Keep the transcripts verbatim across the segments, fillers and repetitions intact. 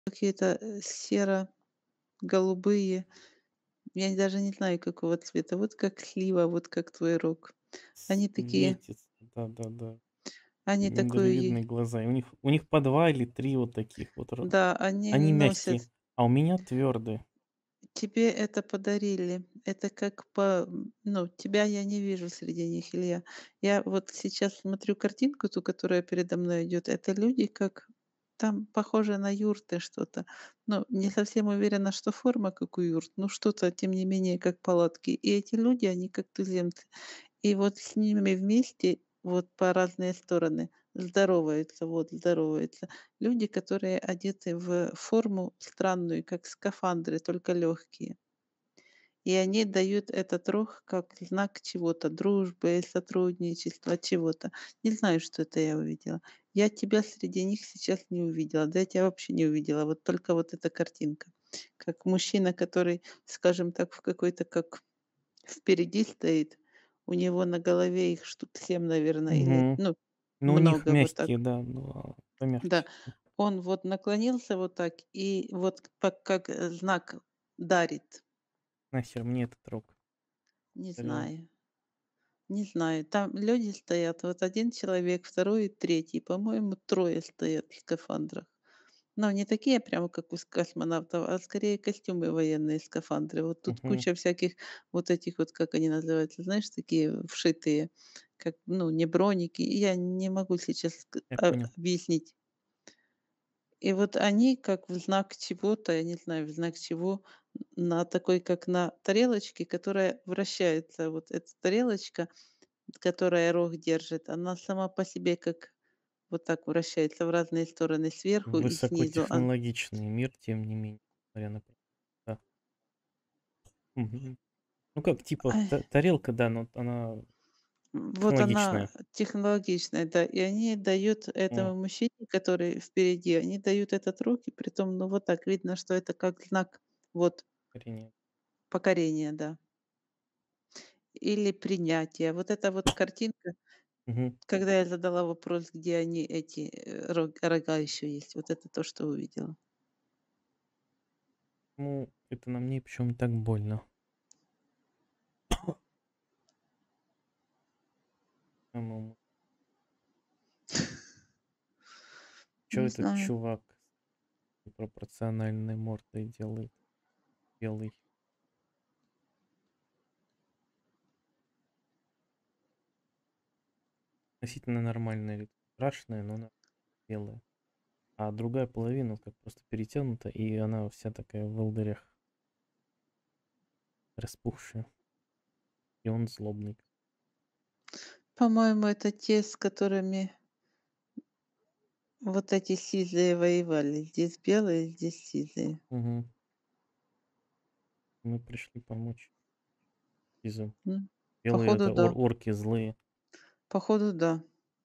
Какие-то, э, серо-голубые. Я даже не знаю, какого цвета. Вот как слива, вот как твой рог. Они такие Светится, да-да-да. они такую Миндалевидные и глаза. И у них у них по два или три вот таких вот ро Да, они они носят. мягкие, а у меня твёрдые. Тебе это подарили. Это как по м, ну, тебя я не вижу среди них, Илья. Я вот сейчас смотрю картинку, ту, которая передо мной идет. Это люди, как там похоже на юрты что-то. Ну, не совсем уверена, что форма как у юрт, но что-то, тем не менее, как палатки. И эти люди, они как туземцы. И вот с ними вместе, вот по разные стороны, здороваются, вот здороваются люди, которые одеты в форму странную, как скафандры, только легкие. И они дают этот рог как знак чего-то, дружбы, сотрудничества, чего-то. Не знаю, что это я увидела. Я тебя среди них сейчас не увидела. Да я тебя вообще не увидела. Вот только вот эта картинка. Как мужчина, который, скажем так, в какой-то как впереди стоит, у него на голове их штук семь, наверное, или, Мгм. ну, Ну, у них много вот мягкие, так. да, ну, а, Да, помягче. он вот наклонился вот так и вот пак как, э, знак дарит. Нахер мне этот рог? Не Алло. знаю. Не знаю. Там люди стоят. Вот один человек, второй и третий. По-моему, трое стоят в скафандрах. Но не такие прямо, как у с космонавтов, а скорее костюмы военные, скафандры. Вот тут Мгм. куча всяких вот этих вот, как они называются, знаешь, такие вшитые, как, ну, не броники. Я не могу сейчас к Я а понял. объяснить. И вот они как в знак чего-то, я не знаю, в знак чего, н на такой, как на тарелочке, которая вращается. Вот эта тарелочка, которая рог держит, она сама по себе как вот так вращается в разные стороны, сверху и снизу. А Высокотехнологичный мир, тем не менее, несмотря на п да. Мгм. Ну, как типа Ай, та тарелка, да, но вот она вот она технологичная. технологичная, да. И они дают М, этому мужчине, который впереди, они дают этот рог, и притом, ну, вот так видно, что это как знак вот охренеть. покорения, да, или принятия. Вот эта вот картинка. Мгм. Когда я задала вопрос, где они, эти, э, рог рога еще есть, вот это то, что увидела. Ну, это на мне почему так больно. Самому. Чё Не этот знаю. чувак с непропорциональной мордой делает, белый? Относительно нормальное лицо. Страшное, но она белая. А другая половина вот как просто перетянута, и она вся такая в волдырях, распухшая. И он злобный. По-моему, это те, с которыми вот эти сизые воевали. Здесь белые, здесь сизые. Мгм. Мы пришли помочь Изу. М, Белые — походу, это ор да. орки злые. Походу, да.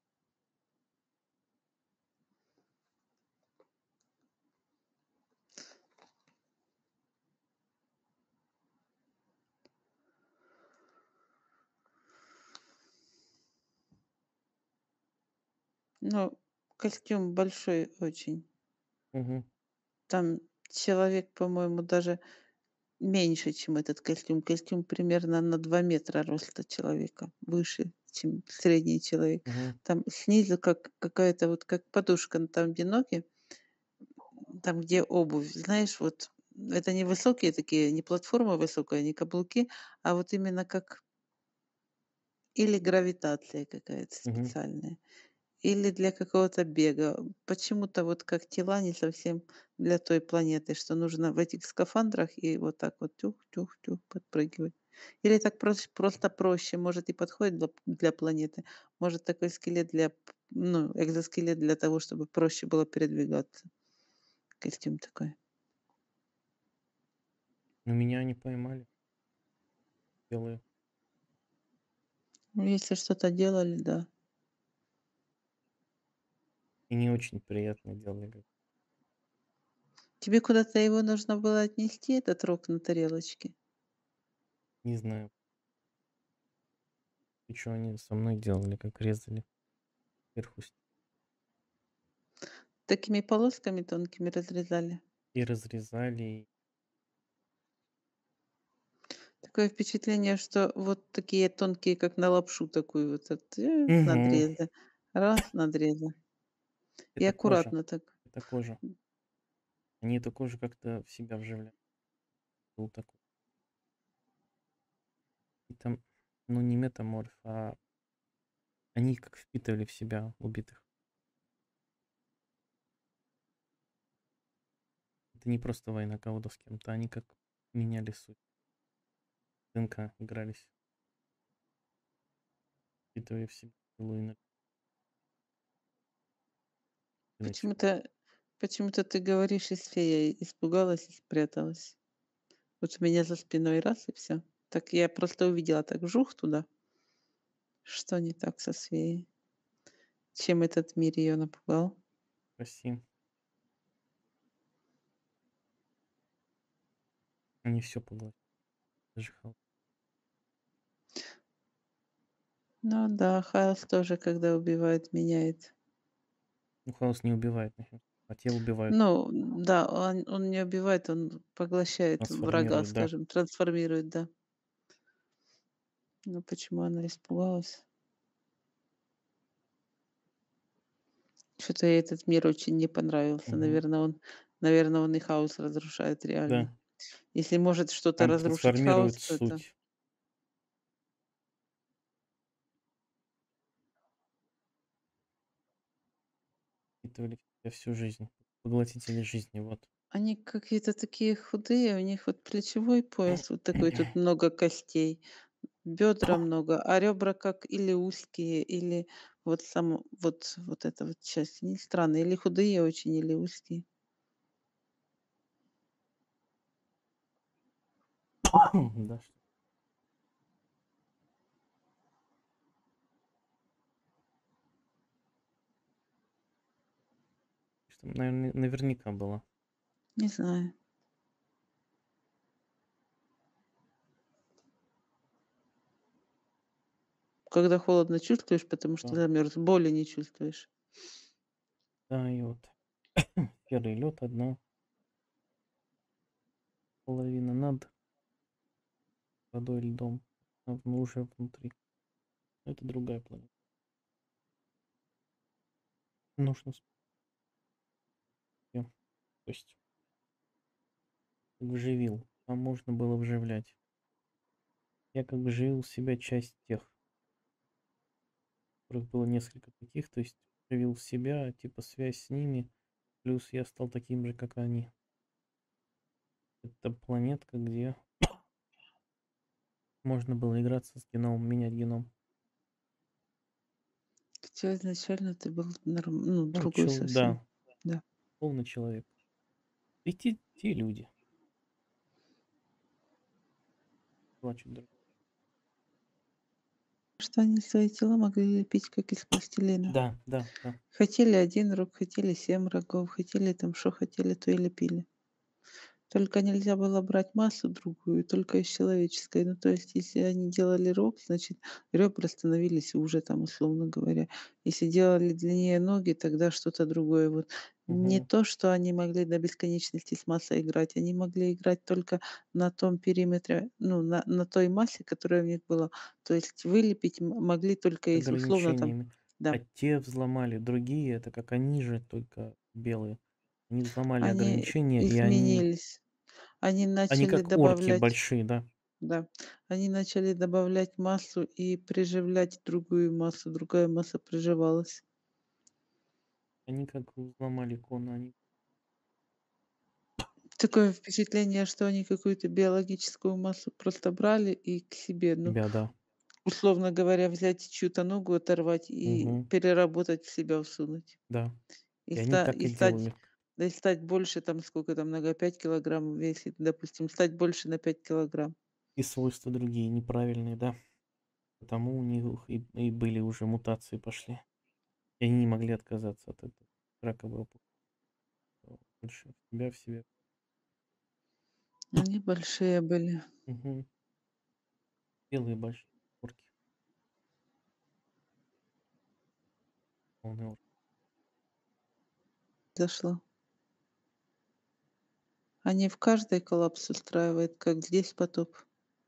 Но костюм большой очень. Мгм. Там человек, по-моему, даже меньше, чем этот костюм. Костюм примерно на два метра роста человека, выше, чем средний человек. Мгм. Там снизу как какая-то вот как подушка, н там, где ноги, там, где обувь. Знаешь, вот это не высокие такие, не платформа высокая, не каблуки, а вот именно как или гравитация какая-то Мгм. специальная, или для какого-то бега. Почему-то вот как тела не совсем для той планеты, что нужно в этих скафандрах и вот так вот тюх-тюх-тюх подпрыгивать. Или так прос просто проще, может, и подходит для для планеты. Может, такой скелет для п ну, экзоскелет для того, чтобы проще было передвигаться. Костюм такой. Но меня не поймали, белые. Ну, если что-то делали, да. И не очень приятно делали. Тебе куда-то его нужно было отнести, этот рог на тарелочке? Не знаю, и чё они со мной делали, как резали сверху. Такими полосками тонкими разрезали? И разрезали, и Такое впечатление, что вот такие тонкие, как на лапшу такую вот от э, Мгм. надрезы. Раз, надрезы. И Это кожа, аккуратно так. это кожа. Они эту кожу как-то в себя вживляют. Был такой. И там, ну, не метаморф, а они как впитывали в себя убитых. Это не просто война кого-то с кем-то, они как меняли суть. ДНК игрались, впитывали в себя силу и начали. Почему-то почему-то ты говоришь, и фея испугалась и спряталась. Вот у меня за спиной раз и все. Так я просто увидела так вжух туда. Что не так со Свеей? Чем этот мир ее напугал? Спаси. Они все поглотили. Даже хаос. Ну да, Хаос тоже, когда убивает, меняет. Ну, хаос не убивает, нахер. А те убивают, Ну да, он он не убивает, он поглощает врага, трансформируют, да. скажем, трансформирует, да. Ну почему она испугалась? Что-то ей этот мир очень не понравился. Мгм. Наверное, он наверно, он и Хаос разрушает реально. Да. Если может что-то Там разрушить Хаос, трансформируют то это суть. Впитывали в себя всю жизнь. Поглотители жизни, вот. они какие-то такие худые, у них вот плечевой пояс вот такой, тут много костей, бедра много, а ребра как или узкие, или вот сам вот вот эта вот часть. Они странные, или худые очень, или узкие. Да, что что, наверно, наверняка было. Не знаю. Когда холодно, чувствуешь, потому что Да. замерз, боли не чувствуешь. Да, и вот серый лед одна половина над водой, льдом, а в уже внутри. Это другая планета. Нужно с То есть вживил, там можно было вживлять. Я как бы вживил в себя часть тех, которых было несколько таких, то есть вживил в себя, типа, связь с ними, плюс я стал таким же, как они. Это планетка, где можно было играться с геномом, менять геном. Хотя изначально ты был норм ну, Ну, другой чел совсем. да, Да. полный человек. И те те люди плачут друг. Что они свои тела могли лепить, как из пластилина. Да, да, да. Хотели один рог, хотели семь рогов, хотели там что хотели, то и лепили. Только нельзя было брать массу другую, только из человеческой. Ну, то есть, если они делали рог, значит, ребра становились уже там, условно говоря. Если делали длиннее ноги, тогда что-то другое. Вот не Мгм. то, что они могли до бесконечности с массой играть, они могли играть только на том периметре, ну, на, на той массе, которая у них была. То есть вылепить м- могли только С из условно там, ограничениями. да. А те взломали другие, это как они же, только белые. Они взломали Они ограничения, и они изменились. Они они начали как орки добавлять. большие, да. Да, они начали добавлять массу и приживлять другую массу, другая масса приживалась. Они как взломали кон, они Такое впечатление, что они какую-то биологическую массу просто брали и к себе, ну, тебя, да. условно говоря, взять чью-то ногу, оторвать и Мгм. переработать в себя всунуть. Да. И, И они ста- так и и стать, делали. да и стать больше, там, сколько там, нога, пять килограмм весит, допустим, стать больше на пять килограмм. И свойства другие неправильные, да. Потому у них и и были уже мутации пошли. И они не могли отказаться от этого. Раковая опухоль. Больше в себя, в себя. Они большие были. Мгм. Белые большие орки. Полный орк. Зашло. Они в каждой коллапс устраивают, как здесь потоп,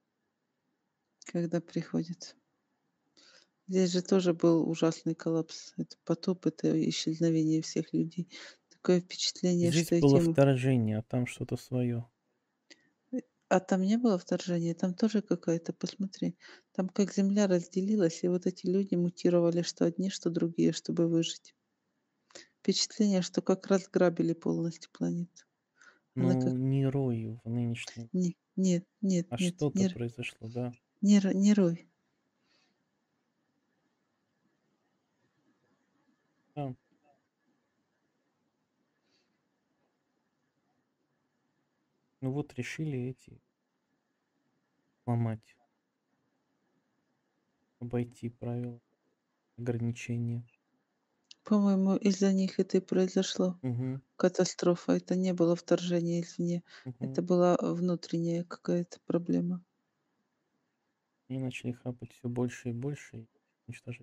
когда приходит. Здесь же тоже был ужасный коллапс. Это потоп, это исчезновение всех людей. Такое впечатление, Здесь что было этим вторжение, а там что-то свое. Э, а там не было вторжения? Там тоже какая-то, посмотри, там как земля разделилась, и вот эти люди мутировали, что одни, что другие, чтобы выжить. Впечатление, что как разграбили полностью планету. Она Ну, как не рой в нынешнем, не нет, нет, а нет, что-то не р произошло, да. не р не рой. Да. Ну вот решили эти ломать, обойти правила, ограничения. По-моему, из-за них это и произошло. Угу, Катастрофа. Это не было вторжение извне. угу. Это была внутренняя какая-то проблема. Они начали хапать все больше и больше и уничтожать.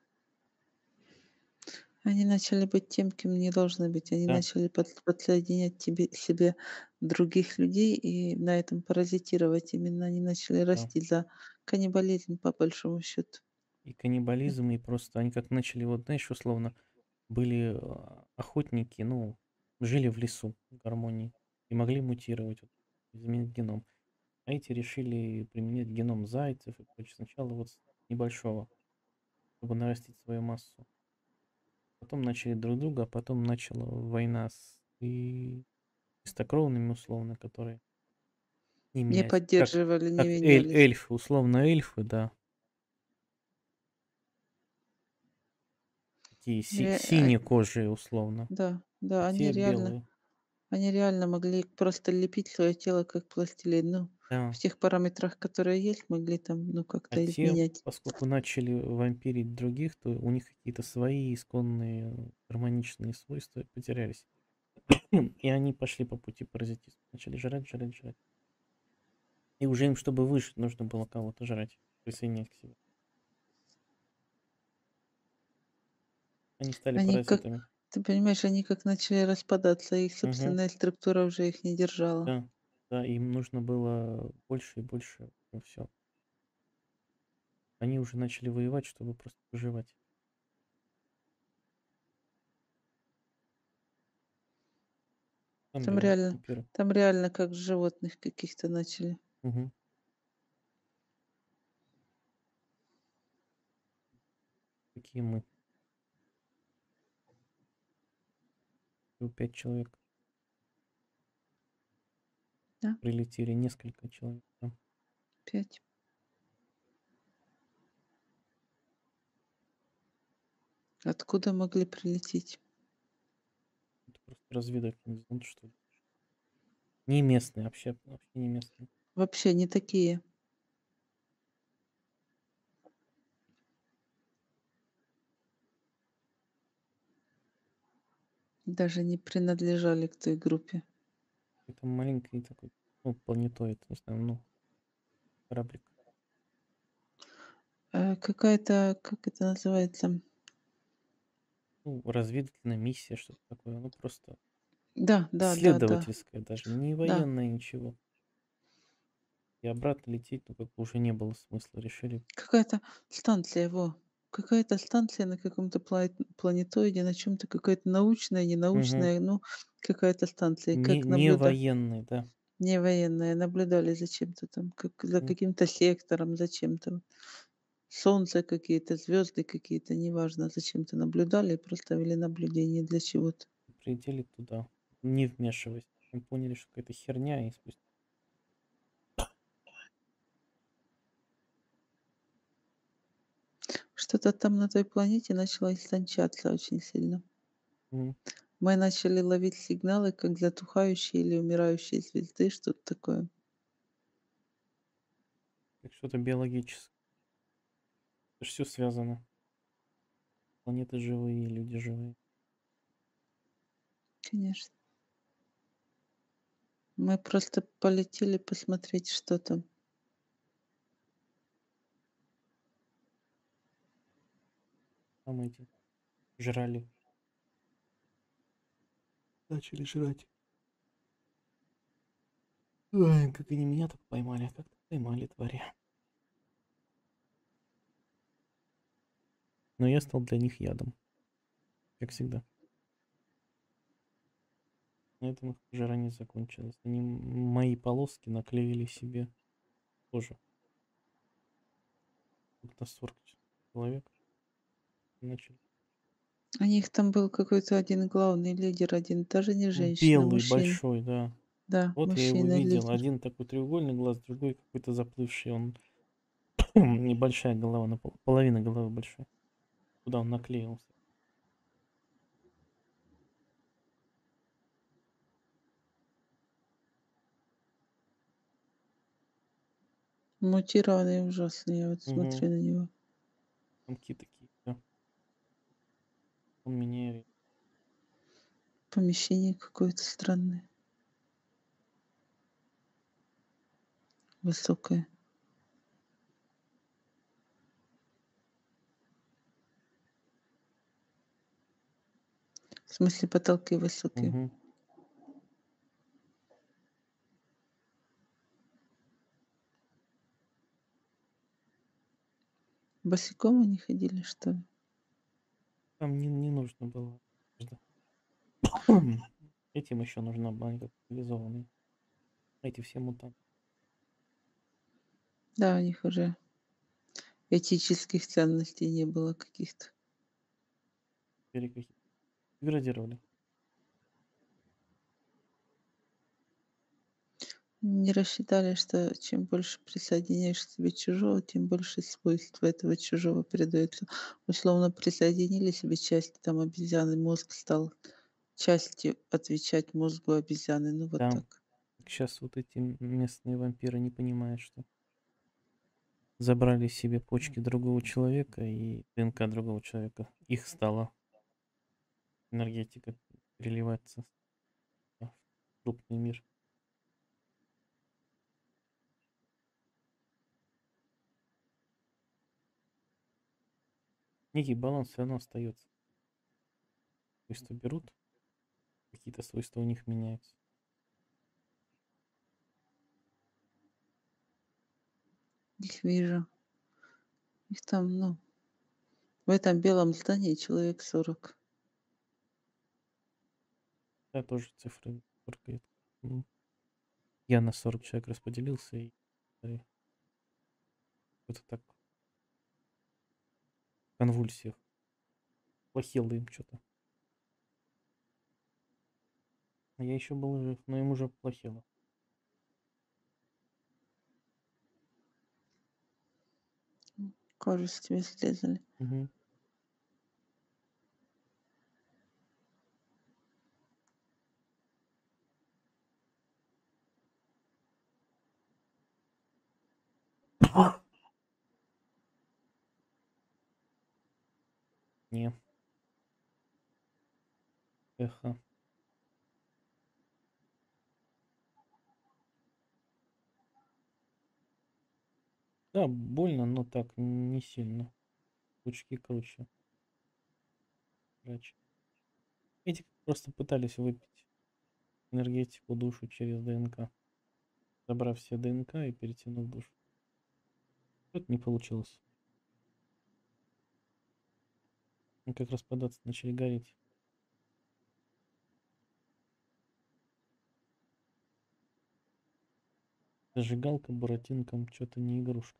Они начали быть тем, кем не должны быть. Они Да, начали под подсоединять тебе себе других людей и на этом паразитировать. Именно они начали да. расти за каннибализм, по большому счету. И каннибализм, и просто они как начали, вот знаешь, условно, были а, охотники, ну, жили в лесу в гармонии и могли мутировать, вот, изменить геном. А эти решили применять геном зайцев и прочее. Сначала вот с небольшого, чтобы нарастить свою массу. Потом начали друг друга, а потом начала война с и чистокровными, условно, которые не Не меняются. Как, поддерживали, не как эль, менялись. эльфы, условно, эльфы, да. Такие си- Ре а, синекожие, условно. да, А да, они те реально белые. они реально могли просто лепить свое тело как пластилин. Ну, в Да. тех параметрах, которые есть, могли там, ну, А как-то те, изменять. поскольку начали вампирить других, то у них какие-то свои исконные гармоничные свойства потерялись. И они пошли по пути паразитизма. Начали жрать, жрать, жрать. И уже им, чтобы выжить, нужно было кого-то жрать, присоединять к себе. Они стали Они как паразитами. ты понимаешь, они как начали распадаться, их Мгм. собственная структура уже их не держала. Да, да, им нужно было больше и больше. Ну, все. Они уже начали воевать, чтобы просто выживать. Там Там белые реально вампиры. там реально как животных каких-то начали. Мгм. Такие мы. Всего Пять человек Да, прилетели, несколько человек. Да. пять. Откуда могли прилететь? Это просто разведывательный зонд, что ли. Не местные, вообще, вообще не местные. Вообще не такие. Даже не принадлежали к той группе. Это маленький такой, ну, планетоид, не знаю, ну, кораблик. Э, какая-то, как это называется? Ну, разведывательная миссия, что-то такое. Ну, просто Да, да, да, да, исследовательская даже, не да. военная, ничего. И обратно лететь, ну, как бы уже не было смысла. Решили. Какая-то станция, во. Какая-то станция на каком-то планет планетоиде, на чем то какая-то научная, Мгм. ненаучная, ну, какая-то станция, Не, как не наблюда военный, да. не военная, наблюдали за чем-то там, как за М. каким-то сектором, за чем-то. Солнце какие-то, звезды какие-то, неважно, зачем-то наблюдали и просто вели наблюдение для чего-то. Прилетели туда, не вмешиваясь. Мы поняли, что какая-то херня, и спустя. Что-то там на той планете начало истончаться очень сильно. Мгм. Мы начали ловить сигналы, как затухающие или умирающие звезды, что-то такое. Как что-то биологическое. Это все связано. Планеты живые, люди живые. Конечно. Мы просто полетели посмотреть, что там. Там эти жрали. Начали жрать. Ой, как они меня так поймали, а как так поймали, твари. Но я стал для них ядом, как всегда. На этом их жара не закончилась. Они м- мои полоски наклеили себе тоже. Как-то сорок человек начали. У них там был какой-то один главный лидер, один, даже не женщина, Белый, мужчина. большой, да. Да, Вот я его видел. мужчина-лидер. Один такой треугольный глаз, другой какой-то заплывший. Он небольшая голова, на пол- половина головы большая. Куда он наклеился. Мутированный ужасный, я вот Угу. смотрю на него. Комки такие, да. Он меня ре- Помещение какое-то странное, высокое. В смысле, потолки высокие. Мгм. Босиком они ходили, что ли? Там не, не нужно было. одежда. Этим еще нужна была, они как цивилизованные. Эти все мутанты. Да, у них уже этических ценностей не было каких-то. Теперь какие деградировали. Не рассчитали, что чем больше присоединяешь к себе чужого, тем больше свойств этого чужого передается. Условно присоединили себе часть там обезьяны, мозг стал частью отвечать мозгу обезьяны. Ну вот Да. так. Сейчас вот эти м- местные вампиры не понимают, что забрали себе почки другого человека и ДНК другого человека. Их стала энергетика переливаться в крупный мир. Некий баланс все равно остается. Свойства берут, какие-то свойства у них меняются. Их вижу. Их там, ну, в этом белом здании человек сорок. Да, тоже цифры фыркают. М. Я на сорок человек распределился и э, это так в конвульсиях. Плохело им что-то. А я еще был жив, но им уже плохело. Кожу с тебя срезали. Мгм. Не, эхо. Да, больно, но так не сильно. Пучки круче. Врач. Эти просто пытались выпить энергетику душу через ДНК, забрав все ДНК и перетянув душу. Это не получилось. Ну, как распадаться начали гореть. Зажигалка, буратинка, что-то не игрушка.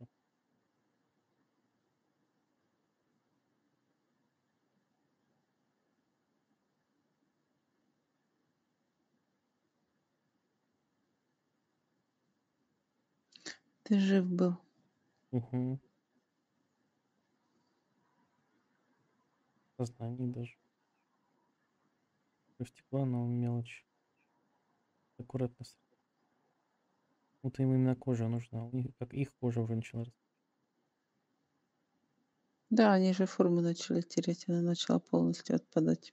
Ты жив был. Угу. Сознание даже. В тепла, но мелочь. Аккуратно. с- Вот им именно кожа нужна. У них, как их кожа уже начала рас- Да, они же форму начали терять, она начала полностью отпадать.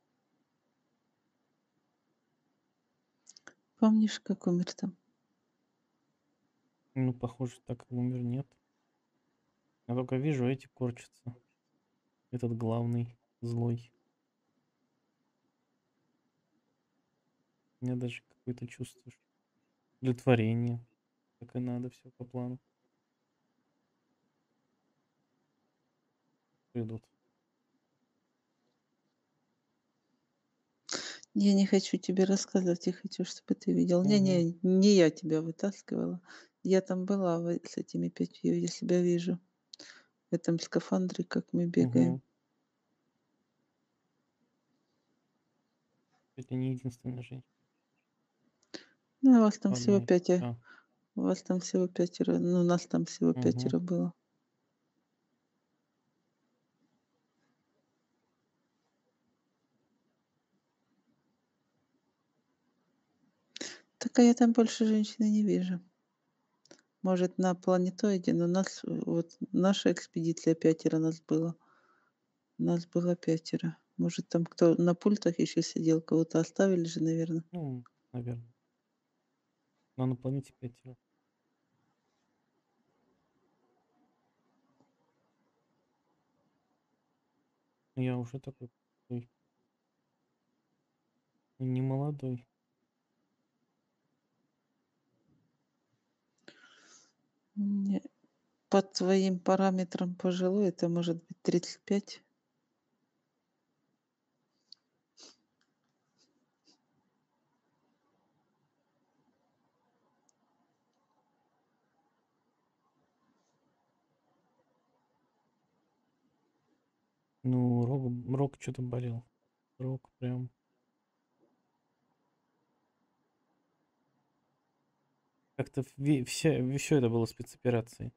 Помнишь, как умер там? Ну, похоже, так и умер, нет. Я только вижу, эти корчатся. Этот главный, злой. У меня даже какое-то чувство ш удовлетворения. Так и надо, все по плану. Идут. Я не хочу тебе рассказывать, я хочу, чтобы ты видел. Мгм, Не-не, не я тебя вытаскивала. Я там была в с этими пятью, я себя вижу в этом скафандре, как мы бегаем. мгм. Это не единственная женщина. Ну, а вас там всего Одна их. пять, А, у вас там всего пятеро, ну, нас там всего мгм. пятеро было. Так, а я там больше женщины не вижу. Может, на планетоиде, но нас, э, вот наша экспедиция пятеро нас было. Нас было пятеро. Может, там кто на пультах еще сидел, кого-то оставили же, наверно. Ну, наверно. Но на планете пятеро. Я уже такой ой, не молодой. Не, по твоим параметрам пожилой, это может быть тридцать пять. Ну, рог рог что то болел. Рог прям как-то ве вся всё это было спецоперацией.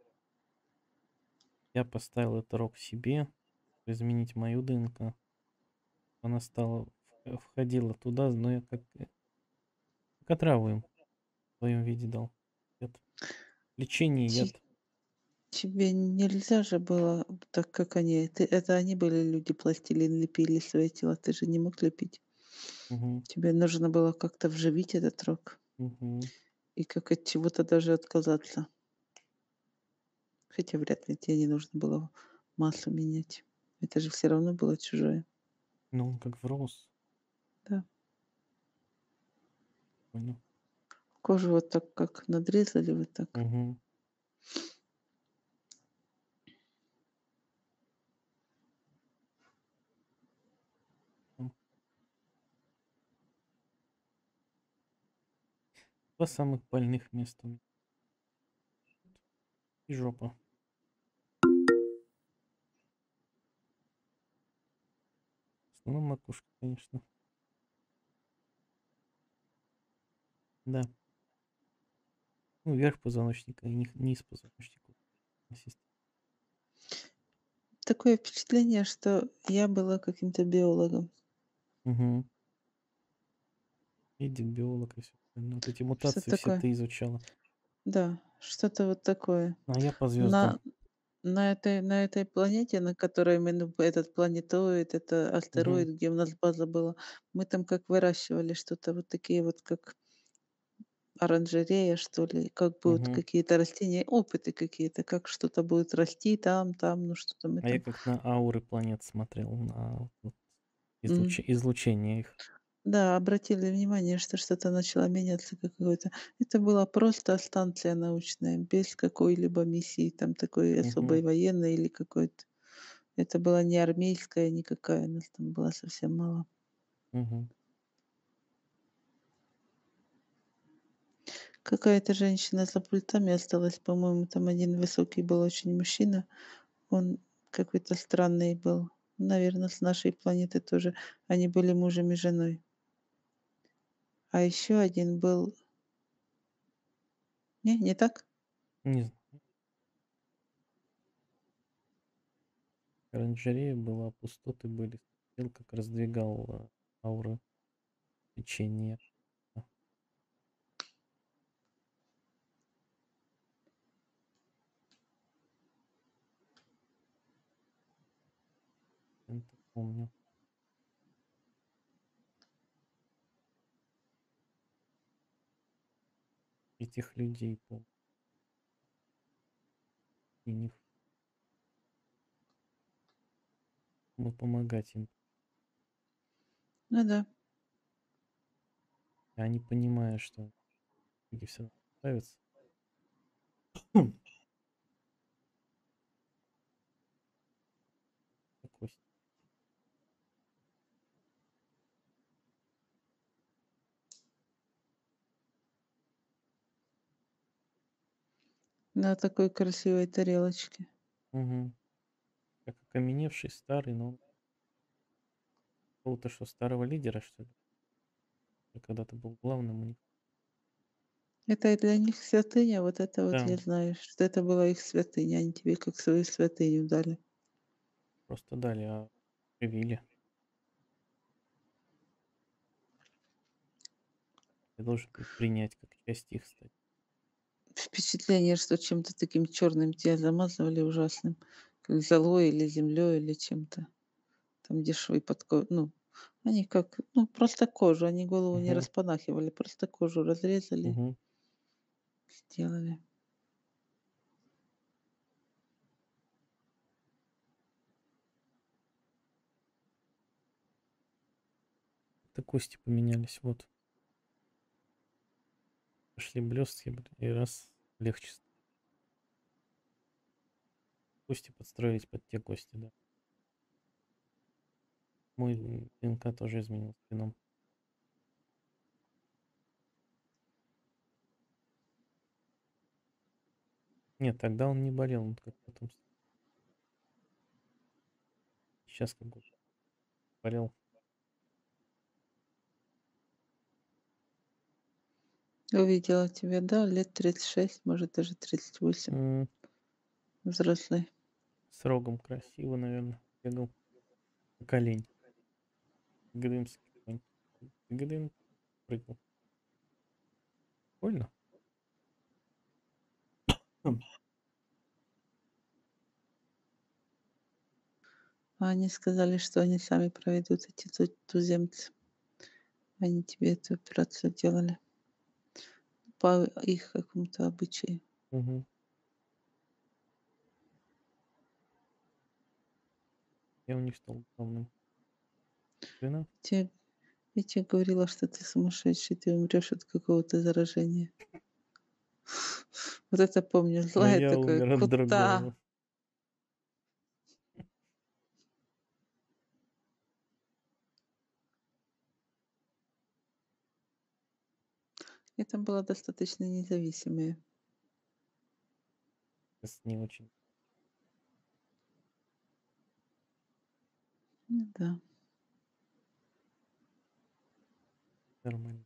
Я поставил этот рог себе, изменить мою ДНК. Она стала вх входила туда, но я как, э, как отраву им в своем виде дал. Яд. Лечение, Те яд. тебе нельзя же было так, как они. Ты это они были люди, пластилин лепили свои тела, ты же не мог лепить. Мгм, Тебе нужно было как-то вживить этот рог мгм. и как от чего-то даже отказаться. Хотя вряд ли тебе не нужно было массу менять. Это же все равно было чужое. Ну, он как врос. Да. Понял. Кожу вот так как надрезали, вот так. Мгм. М. два самых больных места у меня. И жопа. В основном макушка, конечно. Да. Ну, верх позвоночника и них низ позвоночника. Система. Такое впечатление, что я была каким-то биологом. Мгм. Медик, биолог и всё остальное. Вот эти Что мутации все такое? ты изучала. Да, что-то вот такое. А я по звездам. На на этой на этой планете, на которой мы, ну, этот планетоид, это Мгм, астероид, где у нас база была, мы там как выращивали что-то вот такие вот, как оранжерея, что ли, как будут мгм. какие-то растения, опыты какие-то, как что-то будет расти там, там, ну что-то мы А я там. как на ауры планет смотрел, на вот М. излуч излучение их. Да, обратили внимание, что что-то начало меняться какое-то. Это была просто станция научная, без какой-либо миссии, там такой Мгм, особой военной или какой-то. Это была не армейская никакая, нас там было совсем мало. мгм. Какая-то женщина за пультами осталась, по-моему, там один высокий был очень мужчина. Он какой-то странный был. Наверное, с нашей планеты тоже. Они были мужем и женой. А еще один был. Не, не так? Не знаю. Оранжерея была, пустоты были. Смотрел, как раздвигал, а, ауры, течение. Да, это помню. Этих людей помню. и не мы помогать им. Ну да. А они, понимая, что люди всё равно справятся. Такой се На такой красивой тарелочке. Мгм. Как окаменевший старый, но Какого-то что, старого лидера, что ли? И когда-то был главным у них. Это и для них святыня, вот это вот я Да. знаю, что это была их святыня. Они тебе как свою святыню дали. Просто дали, а привили. Ты должен их принять как часть их стать. Впечатление, что чем-то таким черным тебя замазывали ужасным, как золой или землей, или чем-то. Там, где швы под ко ну, они как, ну, просто кожу, они голову не Мгм. распанахивали, просто кожу разрезали Мгм. сделали. Это кости поменялись, вот. Пошли блестки, бля, и раз легче ст Кости подстроились под те кости, да. Мой, м, ДНК тоже изменился, геном. Нет, тогда он не болел, он как потом с Щас как бы болел. Увидела тебя, да, лет тридцать шесть, может, даже тридцать восемь. М. Взрослый. С рогом красиво, наверно, бегал. Как олень. Гдымский конь. Гдым, прыгал. Прикольно. Хм. А они сказали, что они сами проведут эти ту туземцы. Они тебе эту операцию делали. По их какому-то обычаю. Мгм. Я у них стал главным. Жена. Те я те говорила, что ты сумасшедший, ты умрёшь от какого-то заражения. Вот это помню, Но злая я такая, умер от кота. другого. Это была достаточно независимая. С не очень. Ну да. Нормально.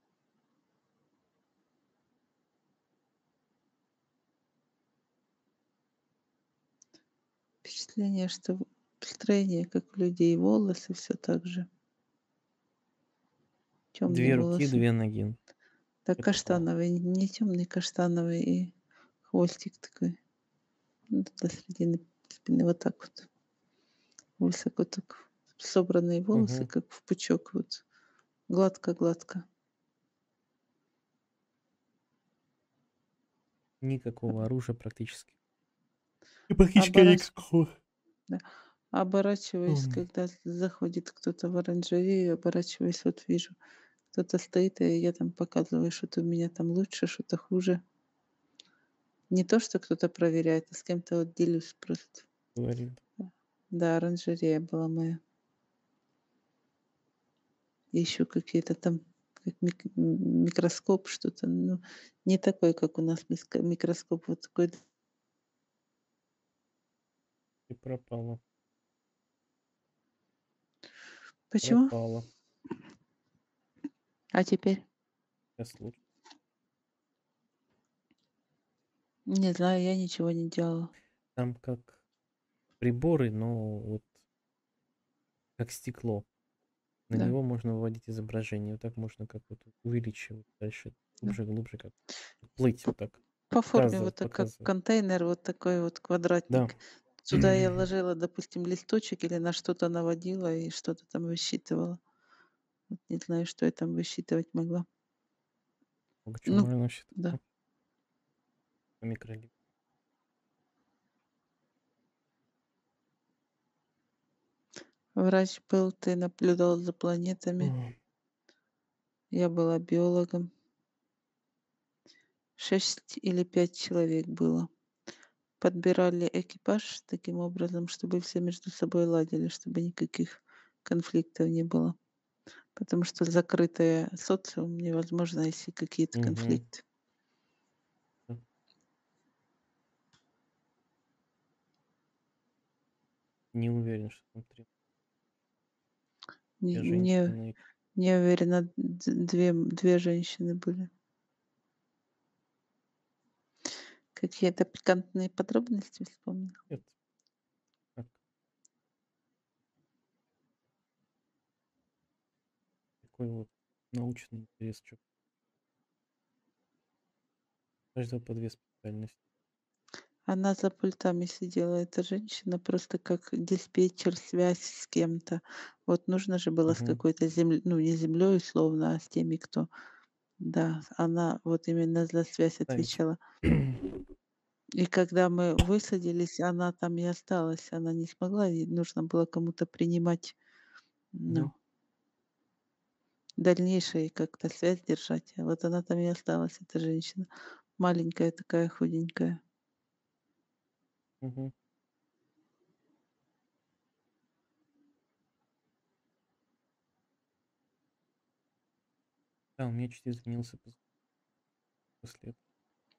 Впечатление, что в строение, как у людей, волосы всё так же. Тёмные две руки, волосы. две ноги. Так Это мало. каштановый, не тёмный, каштановый и хвостик такой. Ну, до середины спины, вот так вот. Высоко так собранные волосы, Мгм. как в пучок, вот. Гладко-гладко. Никакого оружия практически. И А практически оборачиваюсь, никакого. да, оборачиваюсь, Ам. когда заходит кто-то в оранжерею, оборачиваюсь, вот вижу, кто-то стоит, и я там показываю, что-то у меня там лучше, что-то хуже. Не то, что кто-то проверяет, а с кем-то вот делюсь просто. Говорит. Да, да, оранжерея была моя. Ищу какие-то там, как мик м микроскоп, что-то, ну, не такой, как у нас миско микроскоп, вот такой д И пропала. Почему? Пропала. А теперь? Щас лучше. Не знаю, я ничего не делала. Там как приборы, но вот как стекло. На Да. него можно выводить изображение. Вот так можно как вот увеличивать дальше, Да. глубже, глубже, как плыть П вот так. по форме вот Показывать, так, как показывать. контейнер, вот такой вот Да. квадратник. Туда я ложила, допустим, листочек или на что-то наводила и что-то там высчитывала. Вот не знаю, что я там высчитывать могла. Много чего Ну можно насчитать, да. да. По микролит. Врач был, ты наблюдал за планетами. М. Я была биологом. Шесть или пять человек было. Подбирали экипаж таким образом, чтобы все между собой ладили, чтобы никаких конфликтов не было. Потому что закрытая социум невозможно, если какие-то Мгм. конфликты. Да. Не уверен, что там три Не не женщины. не уверена, д две две женщины были. Какие-то пикантные подробности вспомнил? Нет, так, такой вот научный интерес. Чё каждого по две специальности. Она за пультами сидела, эта женщина, просто как диспетчер, связь с кем-то. Вот нужно же было с Мгм. какой-то землей, ну, не землей условно, а с теми, кто. Да, она вот именно за связь Ставить. отвечала. И когда мы высадились, она там и осталась. Она не смогла, ей нужно было кому-то принимать, Мгм. ну, дальнейшее как-то связь держать. А вот она там и осталась, эта женщина. Маленькая такая, худенькая. Мгм. Да, у меня чуть изменился поз после этого.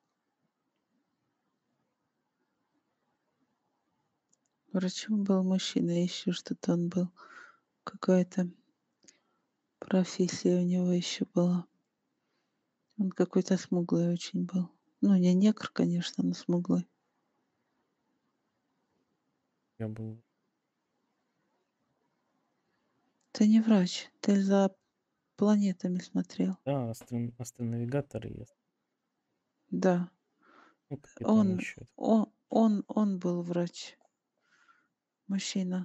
Врачом был мужчина, еще что-то он был. Какая-то профессия у него еще была. Он какой-то смуглый очень был. Ну, не негр, конечно, но смуглый. Я был Ты не врач, ты за планетами смотрел. да, астро астронавигатор и ас Да, ну, капитан он еще. он он он был врач, мужчина.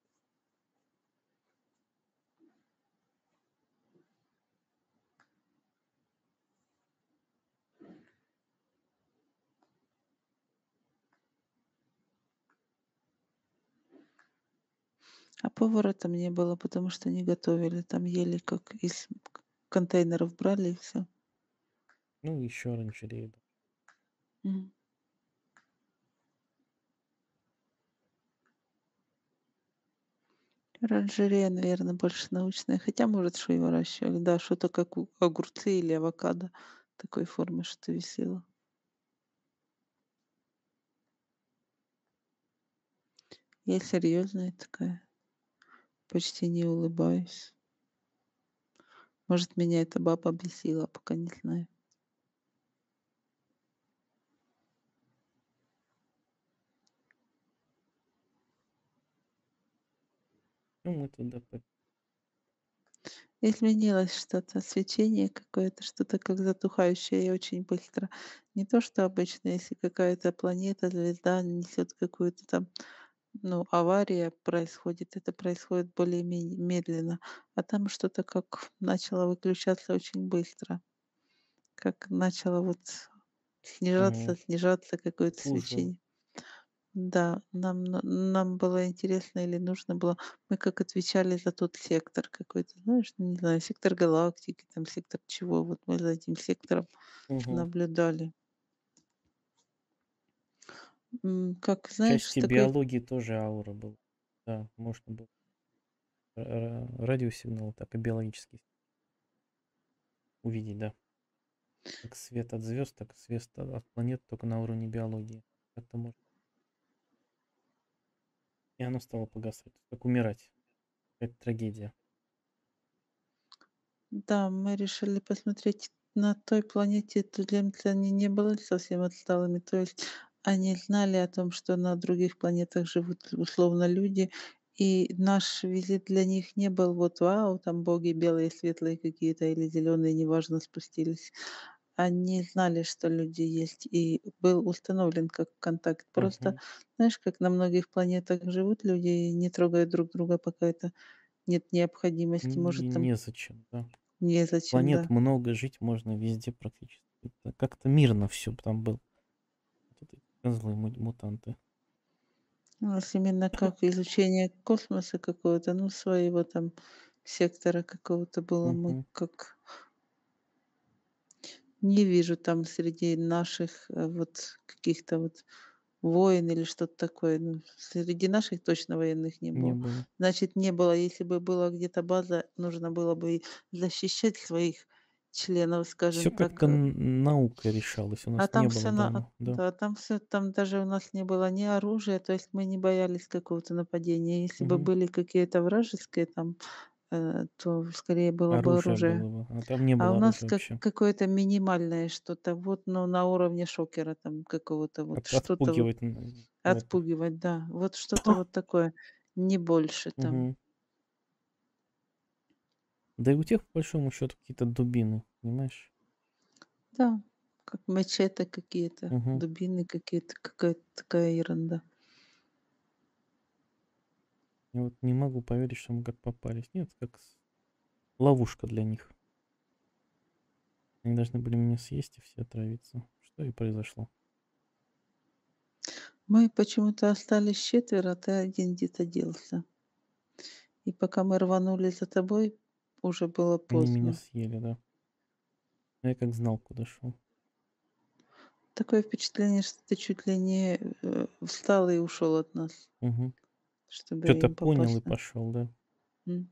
А повара там не было, потому что не готовили. Там ели, как из к контейнеров брали и всё. Ну, еще оранжерея, да. Мгм. Оранжерея, наверно, больше научная, хотя, может, что и выращивали. Да, что-то как у огурцы или авокадо такой формы что-то висело. Я серьезная такая, почти не улыбаюсь. Может, меня эта баба бесила, пока не знаю. Ну, мы туда по Изменилось что-то, свечение какое-то, что-то как затухающее и очень быстро. Не то, что обычно, если какая-то планета, звезда несет какую-то там, ну, авария происходит, это происходит более-менее медленно, а там что-то как начало выключаться очень быстро, как начало вот снижаться, Мгм. снижаться какое-то Тужила. свечение. Да, нам на нам было интересно или нужно было. Мы как отвечали за тот сектор какой-то, знаешь, ну, не знаю, сектор галактики, там сектор чего. Вот мы за этим сектором Мгм. наблюдали. М, как, В знаешь, части такой биологии тоже аура была. Да, можно было ра радиосигнал, так и биологический увидеть, да. Как свет от звезд, так и свет от от планет, только на уровне биологии. Как-то можно. И оно стало погасать, как умирать. Это трагедия. да, мы решили посмотреть на той планете, то немцы, они не были совсем отсталыми. То есть они знали о том, что на других планетах живут условно люди, и наш визит для них не был вот вау, там боги белые, светлые какие-то или зеленые, неважно, спустились. Они знали, что люди есть, и был установлен как контакт. Просто, Мгм. знаешь, как на многих планетах живут люди и не трогают друг друга, пока это нет необходимости. Может, И там незачем, да. незачем, Планет да. много, жить можно везде практически. Это как-то мирно все там было. Вот эти козлы му мутанты. У нас именно как изучение космоса какого-то, ну, своего там сектора какого-то было. Мы Мгм. как не вижу там среди наших, э, вот каких-то вот войн или что-то такое. Ну, среди наших точно военных не Не было. было. Значит, не было. Если бы была где-то база, нужно было бы и защищать своих членов, Всё скажем так. как-то э. н наукой решалось, у А нас не там было все на а, дома, да. да, там все, там даже у нас не было ни оружия, то есть мы не боялись какого-то нападения. Если бы Мгм. были какие-то вражеские там, э, то скорее было бы Оружие оружие. было бы, а там не А у было нас оружия как вообще. какое-то минимальное что-то, вот, ну, на уровне шокера там какого-то, вот От что-то вот отпугивать н это. отпугивать, да. Вот что-то вот такое, не больше там. Мгм. Да и у тех, по большому счету, какие-то дубины, понимаешь? Да, как мачете какие-то, Мгм. дубины какие-то, какая-то такая ерунда. Я вот не могу поверить, что мы как попались. Нет, как с ловушка для них. Они должны были меня съесть и все отравиться. Что и произошло. Мы почему-то остались четверо, а ты один где-то делся. И пока мы рванули за тобой, уже было Они меня поздно. съели, да. Но я как знал, куда шел. Такое впечатление, что ты чуть ли не, э, встал и ушел от нас, Мгм. чтобы Что-то им понял и попасться. пошел, да. М.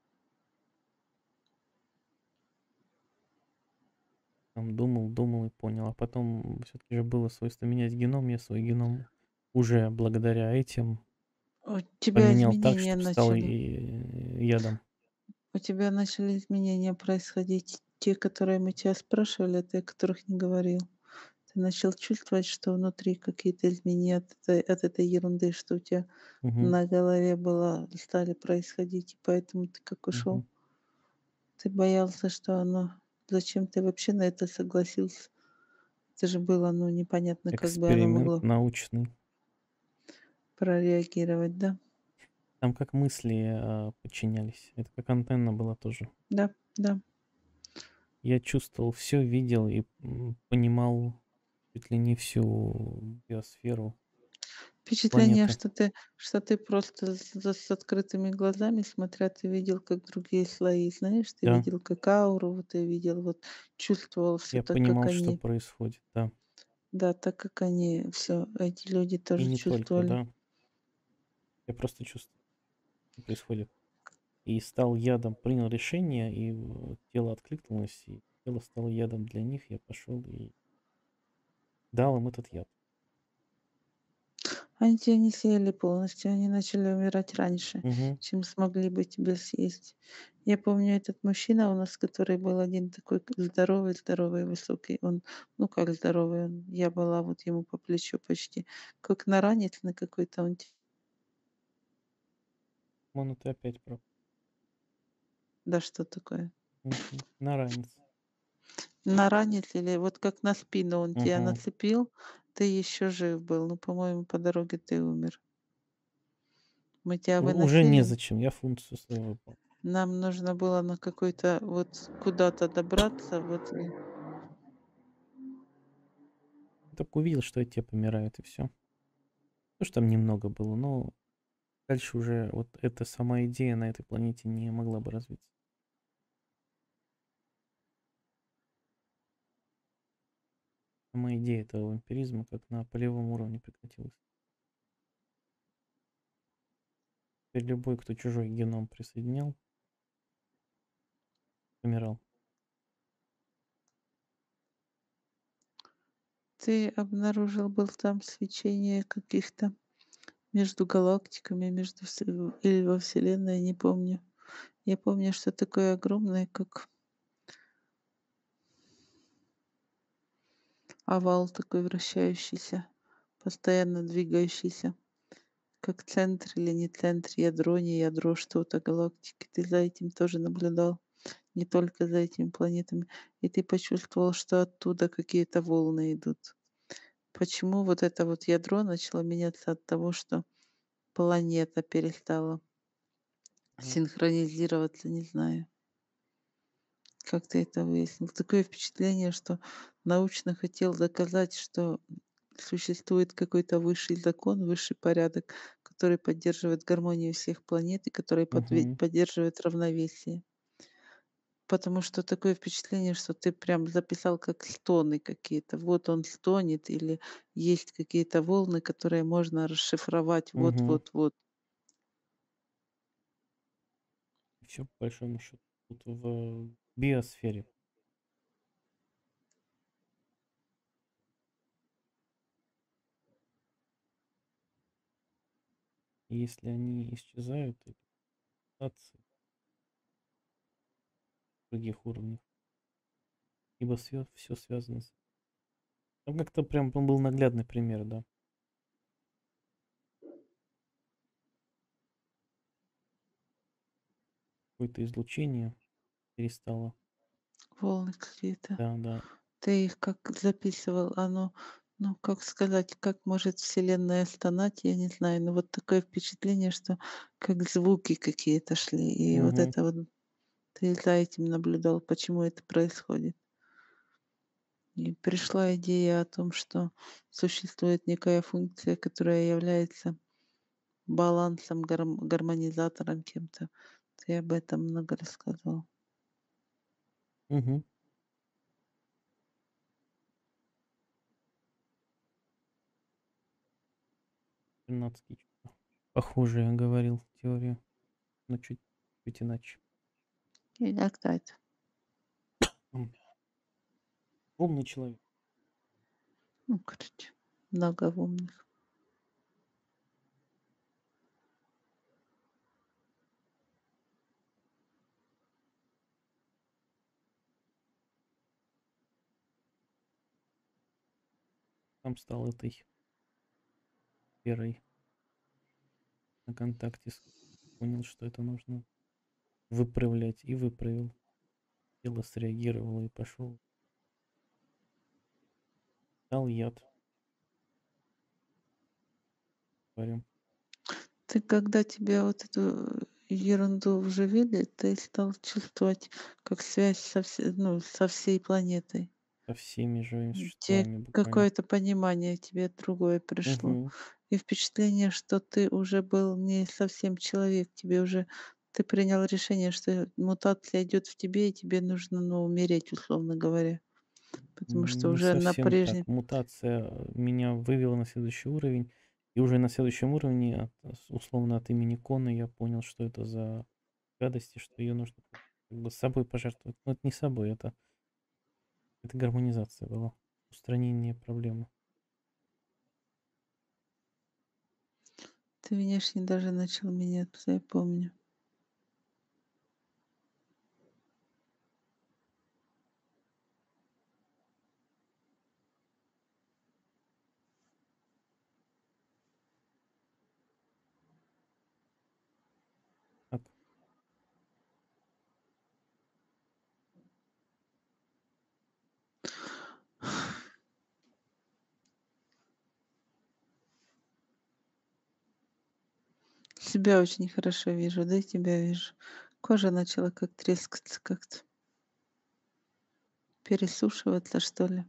Там думал, думал и понял. А потом все-таки же было свойство менять геном. Я свой геном уже благодаря этим У тебя поменял так, изменения чтобы стал и начали. ядом. У тебя начали изменения происходить. Те, которые мы тебя спрашивали, а ты о которых не говорил. Ты начал чувствовать, что внутри какие-то изменения от этой, от этой ерунды, что у тебя Мгм. на голове было, стали происходить, и поэтому ты как ушел. Мгм. Ты боялся, что оно... Зачем ты вообще на это согласился? Это же было, ну, непонятно, как бы оно Эксперимент могло научный. прореагировать, да? Там как мысли, а, подчинялись. Это как антенна была тоже. Да, да. Я чувствовал все, видел и, м, понимал чуть ли не всю биосферу Впечатление, планеты. что ты что ты просто с за с открытыми глазами, смотря, ты видел, как другие слои, знаешь, ты Да, видел как ауру, вот ты видел, вот чувствовал все я так, как понимал, что они. происходит, да. Да, так как они все эти люди И тоже не только, чувствовали. да. Я просто чувствовал, что происходит. И стал ядом, принял решение, и в тело откликнулось, и тело стало ядом для них. Я пошел и дал им этот яд. Они тебя не съели полностью, они начали умирать раньше, Мгм. чем смогли бы тебя съесть. Я помню, этот мужчина у нас, который был один такой к здоровый здоровый, высокий, он, ну, как здоровый, он, я была вот ему по плечу почти, как на ранец на какой-то он. Вон это опять про Да что такое? Мгм. На ранец. На ранец или вот как на спину он тебя Мгм. нацепил, ты еще жив был, но, по-моему, по дороге ты умер. Мы тебя У уже выносили, незачем, я функцию свою выполнил. нам нужно было на какой-то вот куда-то добраться, вот, и Только увидел, что эти помирают, и все. Ну, что там немного было, но дальше уже вот эта сама идея на этой планете не могла бы развиться. Сама идея этого вампиризма как на полевом уровне прекратилась. Теперь любой, кто чужой геном присоединял, помирал. ты обнаружил был там свечение каких-то между галактиками, между все или во Вселенной, не помню. Я помню, что такое огромное, как овал такой вращающийся, постоянно двигающийся, как центр или не центр, ядро, не ядро, что-то галактики. Ты за этим тоже наблюдал, не только за этими планетами. И ты почувствовал, что оттуда какие-то волны идут. Почему вот это вот ядро начало меняться от того, что планета перестала Мгм. синхронизироваться, не знаю. Как ты это выяснил? Такое впечатление, что научно хотел доказать, что существует какой-то высший закон, высший порядок, который поддерживает гармонию всех планет и который подве Мгм. поддерживает равновесие. Потому что такое впечатление, что ты прям записал как стоны какие-то. Вот он стонет или есть какие-то волны, которые можно расшифровать. Вот Мгм. вот вот. Всё по большому счету тут в биосфере. Если они исчезают, или мутации других уровнях, ибо всё всё связано с Там как-то прям он был наглядный пример, да. Какое-то излучение перестало. Волны какие-то. Да, да. Ты их как записывал? Оно, ну, как сказать, как может Вселенная стонать, я не знаю. Но вот такое впечатление, что как звуки какие-то шли. И вот Мгм. это вот ты за этим наблюдал, почему это происходит. И пришла идея о том, что существует некая функция, которая является балансом, гарм гармонизатором кем-то. Ты об этом много рассказывал. Мгм. Вернадский что-то похожее говорил теорию, но чуть чуть иначе. Иногда это. М. Умный человек. Ну, короче, много умных. Сам стал этой сферой на контакте с понял, что это нужно выправлять, и выправил. Тело среагировало и пошел. Дал яд. Говорю. Ты когда тебе вот эту ерунду вживили, ты стал чувствовать как связь со все ну, со всей планетой. Со всеми живыми М, те существами буквально. какое-то понимание тебе другое пришло. Мгм. И впечатление, что ты уже был не совсем человек. Тебе уже ты принял решение, что мутация идет в тебе, и тебе нужно, ну, умереть, условно говоря. Потому что Не уже на совсем так. прежнем Мутация, э, меня вывела на следующий уровень. И уже на следующем уровне, от с условно, от имени Коны я понял, что это за гадость, и что ее нужно как бы собой пожертвовать. Но это не собой, это это гармонизация была, устранение проблемы. Ты внешне даже начал меняться, я помню. Так. Себя очень хорошо вижу, да и тебя вижу. Кожа начала как трескаться как-то. Пересушиваться, что ли.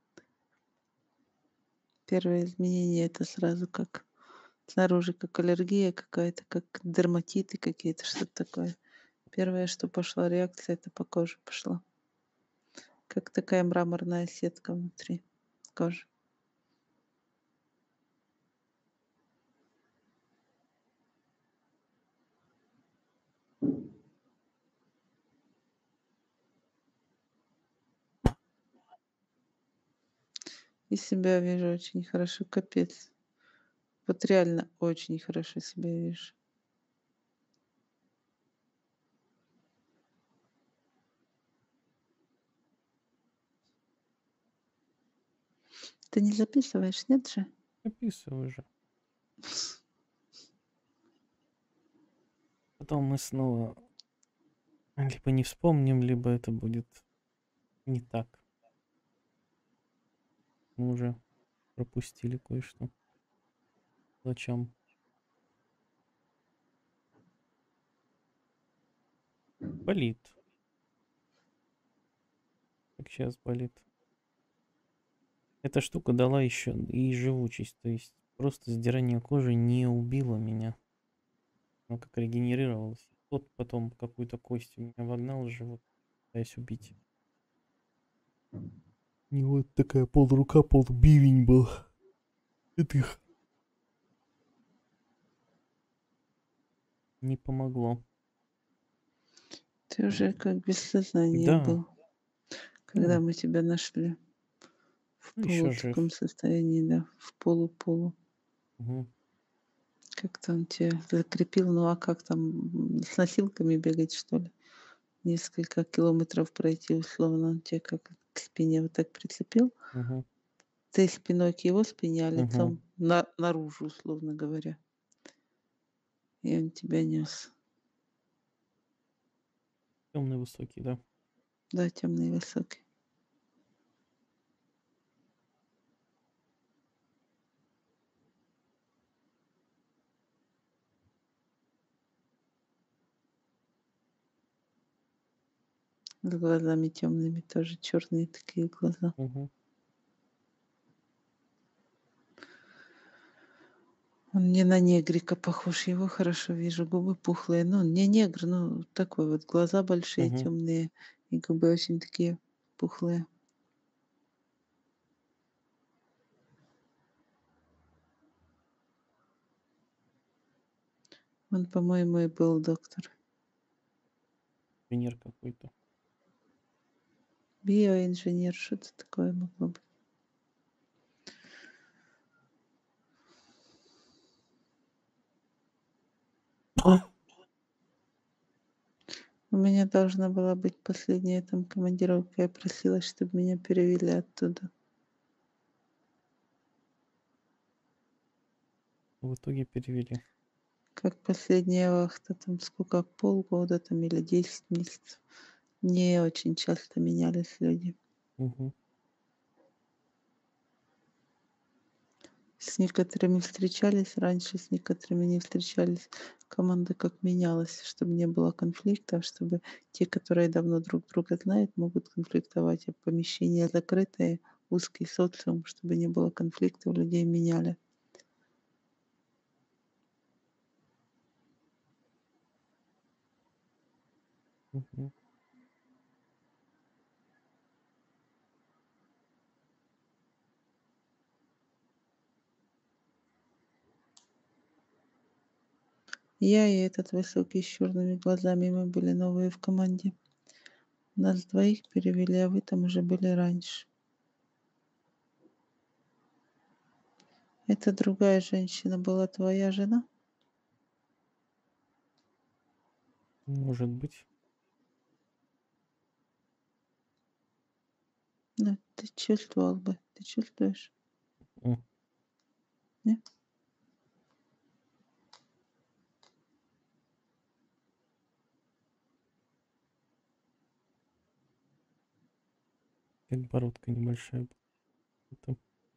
Первое изменение — это сразу как снаружи, как аллергия какая-то, как дерматиты какие-то, что-то такое. Первое, что пошла реакция, это по коже пошла. Как такая мраморная сетка внутри кожи. И себя вижу очень хорошо, капец. Вот реально очень хорошо себя вижу. Ты не записываешь, нет же? Записываю же. Потом мы снова либо не вспомним, либо это будет не так. Мы уже пропустили кое-что. Зачем? Болит. Как щас болит. Эта штука дала еще и живучесть, то есть Просто сдирание кожи не убило меня. Оно как регенерировалось. Вот потом какую-то кость у меня вогнал в живот, пытаясь убить. У него такая полрука, полбивень был. Этих. Не помогло. Ты уже как без сознания Да, был, когда ну, мы тебя нашли. В ну еще полу жив. таком состоянии, да, в полу-полу. Мгм. Как-то он тебя закрепил, ну а как там, м, с носилками бегать, что ли? Несколько километров пройти условно, он тебя как к спине вот так прицепил. Мгм. Ты спиной к его спине, а Мгм. лицом на наружу, условно говоря. И он тебя нес. Темный, высокий, да. Да, темный и высокий. С глазами темными, тоже черные такие глаза. Мгм. Он не на негрика похож, его хорошо вижу, губы пухлые. Ну, он не негр, ну, такой вот, глаза большие, Мгм. темные, и губы очень такие пухлые. Он, по-моему, и был доктор. Инженер какой-то. Биоинженер, что-то такое могло быть. У меня должна была быть последняя там командировка. Я просила, чтобы меня перевели оттуда. В итоге перевели. Как последняя вахта, там сколько, полгода там или десять месяцев. Не очень часто менялись люди. Мгм. С некоторыми встречались раньше, с некоторыми не встречались. Команда как менялась, чтобы не было конфликтов, чтобы те, которые давно друг друга знают, могут конфликтовать, а помещения закрытые, узкий социум, чтобы не было конфликтов, людей меняли. Мгм. Я и этот высокий с черными глазами, мы были новые в команде. Нас двоих перевели, а вы там уже были раньше. Это другая женщина была твоя жена? Может быть. Ну, ты чувствовал бы, ты чувствуешь? М. Не? Как бородка небольшая была. Это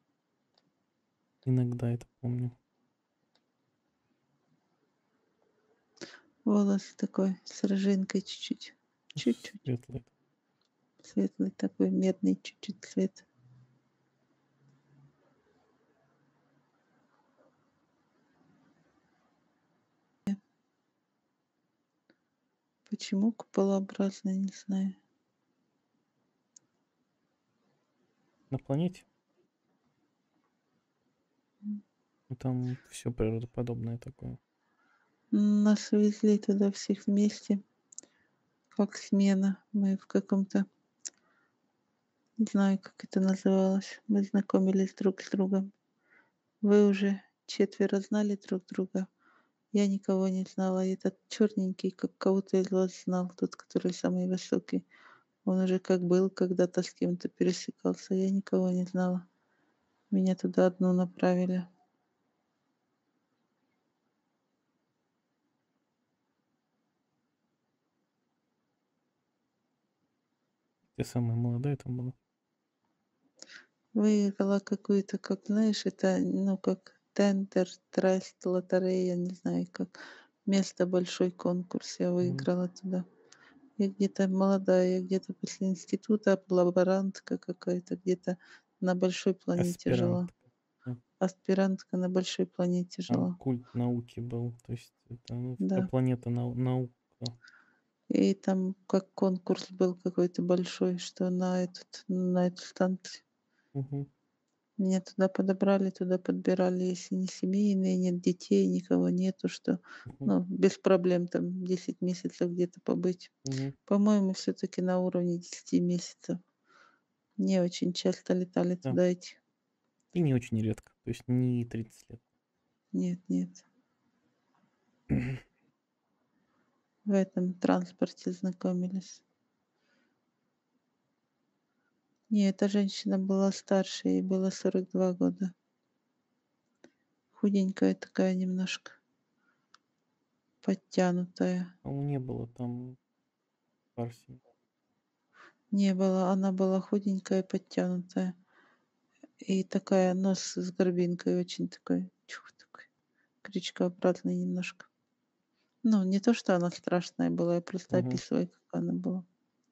иногда это помню. Волос такой с рыжинкой чуть-чуть. Чуть-чуть. Светлый. Светлый такой, медный чуть-чуть цвет. Почему куполообразный, не знаю. На планете? М. Ну, там все природоподобное такое. Нас везли туда всех вместе, как смена. Мы в каком-то, не знаю, как это называлось. Мы знакомились друг с другом. Вы уже четверо знали друг друга. Я никого не знала. И этот черненький, как кого-то из вас знал, тот, который самый высокий. Он уже как был, когда-то с кем-то пересекался. Я никого не знала. Меня туда одну направили. Ты самая молодая там была? Выиграла какую-то, как знаешь, это, ну, как тендер, траст, лотерея, не знаю, как место, большой конкурс. Я Мгм. выиграла туда. Я где-то молодая, я где-то после института, лаборантка какая-то, где-то на большой планете жила. Аспирантка. М. аспирантка на большой планете Там жила. культ науки был. То есть это, ну, вся Да. планета нау наука. И там как конкурс был какой-то большой, что на этот на эту станцию. Мгм. Меня туда подобрали, туда подбирали, если не семейные, нет детей, никого нету, что, Мгм. ну, без проблем там десять месяцев где-то побыть. Мгм. По-моему, все таки на уровне десяти месяцев. Не очень часто летали Да. туда эти. И не очень редко. То есть не тридцать лет. Нет, нет. В этом транспорте знакомились. Не, эта женщина была старше, ей было сорок два года. Худенькая такая немножко, подтянутая. По-моему, не было там Парсии. Не было, она была худенькая, подтянутая. И такая, нос с горбинкой очень такой, чух такой, крючкообразный немножко. Ну, не то, что она страшная была, я просто Мгм. описываю, как она была.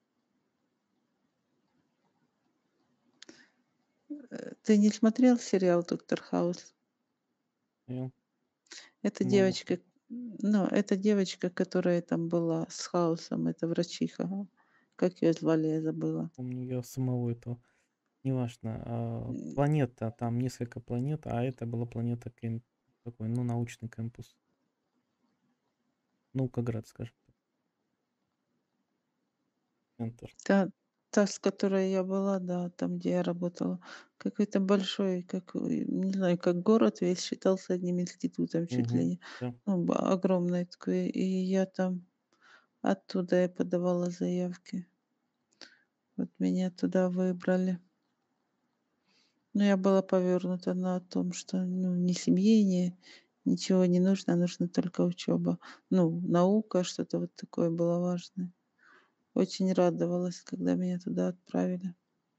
Э, ты не смотрел сериал "Доктор Хаус"? Понял. Это Не могу девочка, сказать. ну, это девочка, которая там была с Хаусом, это врачиха. Как ее звали, я забыла. Помню я самого этого. Неважно. А, М, планета, там несколько планет, а это была планета кем такой, ну, научный кампус. Наукоград, скажем так, центр. та та, с которой я была, да, там, где я работала. Какой-то большой, как, э, не знаю, как город весь считался одним институтом чуть ли Мгм. не. Да. Ну, ба огромный такой. И я там оттуда я подавала заявки. Вот меня туда выбрали. Но я была повёрнута на том, что, ну, ни семьи, ни ничего не нужно, нужна только учёба. Ну, наука, что-то вот такое было важное. Очень радовалась, когда меня туда отправили.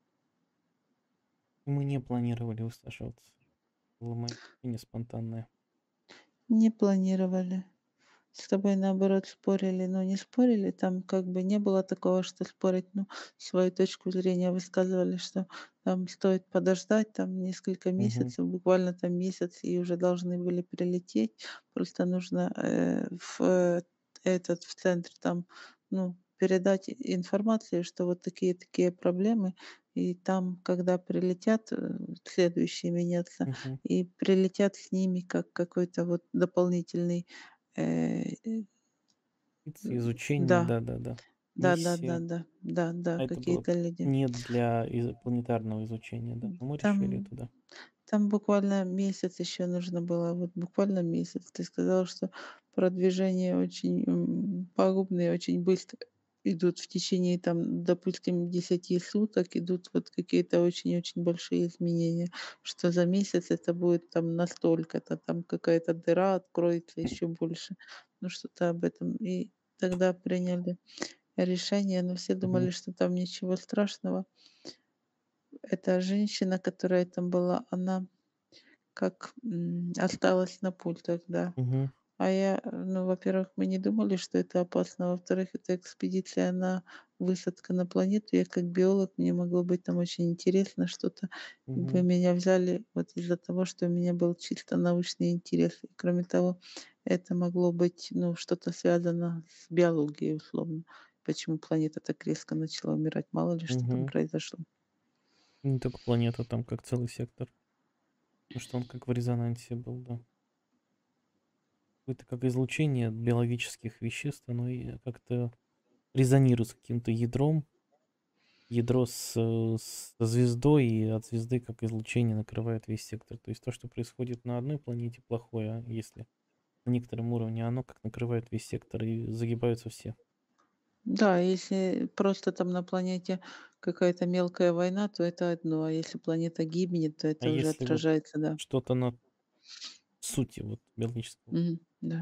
Мы не планировали высаживаться. Было мое решение спонтанное. Не планировали. С тобой, наоборот, спорили, но не спорили. Там как бы не было такого, что спорить, ну, свою точку зрения высказывали, что там стоит подождать там несколько Мгм. месяцев, буквально там месяц, и уже должны были прилететь. Просто нужно, э, в, э, этот, в центр там, ну, передать и информацию, что вот такие-такие проблемы. И там, когда прилетят, э, следующие меняться, Мгм. и прилетят с ними как какой-то вот дополнительный Э, э, Ц м, изучение, да, да-да-да. Миссия. да-да-да-да, да-да, А это было какие-то люди. не для из планетарного изучения, да. М, Но мы решили там туда. там буквально месяц еще нужно было, вот буквально месяц. Ты сказал, что продвижения очень, м, пагубные, очень быстро идут в течение, там, допустим, десяти суток идут вот какие-то очень-очень большие изменения, что за месяц это будет там настолько-то, там какая-то дыра откроется еще больше. Ну, что-то об этом. И тогда приняли решение, но все Мгм. думали, что там ничего страшного. Эта женщина, которая там была, она как, м, осталась на пультах, да. Мгм. А я, э, ну, во-первых, мы не думали, что это опасно. Во-вторых, это экспедиция на высадка на планету. Я как биолог, мне могло быть там очень интересно что-то. И бы Мгм. меня взяли вот из-за того, что у меня был чисто научный интерес. И кроме того, это могло быть, ну, что-то связано с биологией условно. Почему планета так резко начала умирать? Мало ли что там Мгм. произошло. Не только планета, там как целый сектор. Потому что он как в резонансе был, да. Это как излучение биологических веществ, оно и как-то резонирует с каким-то ядром. Ядро с, э, со звездой, и от звезды как излучение накрывает весь сектор. То есть то, что происходит на одной планете, плохое, а если на некотором уровне, оно как накрывает весь сектор, и загибаются все. Да, если просто там на планете какая-то мелкая война, то это одно, а если планета гибнет, то А это уже если вот отражается, да. что-то на сути вот биологического. Мгм. Да.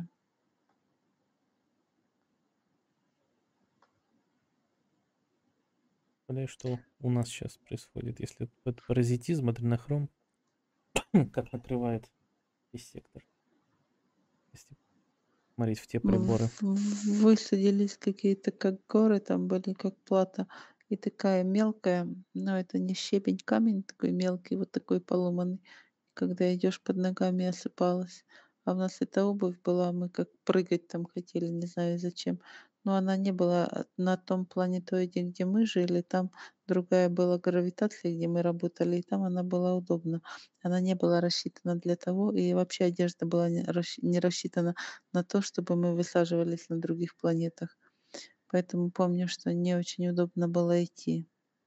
Представляю, что у нас сейчас происходит, если это паразитизм, адренохром, как накрывает весь сектор, если смотреть в те приборы. В в высадились какие-то как горы, там были как плата, и такая мелкая, но это не щебень, камень такой мелкий, вот такой поломанный. когда идешь, под ногами осыпалась. А у нас эта обувь была, мы как прыгать там хотели, не знаю зачем. Но она не была э, на том планетоиде, где мы жили, там другая была гравитация, где мы работали, и там она была удобна. Она не была рассчитана для того, и вообще одежда была не расщ не рассчитана на то, чтобы мы высаживались на других планетах. Поэтому помню, что не очень удобно было идти.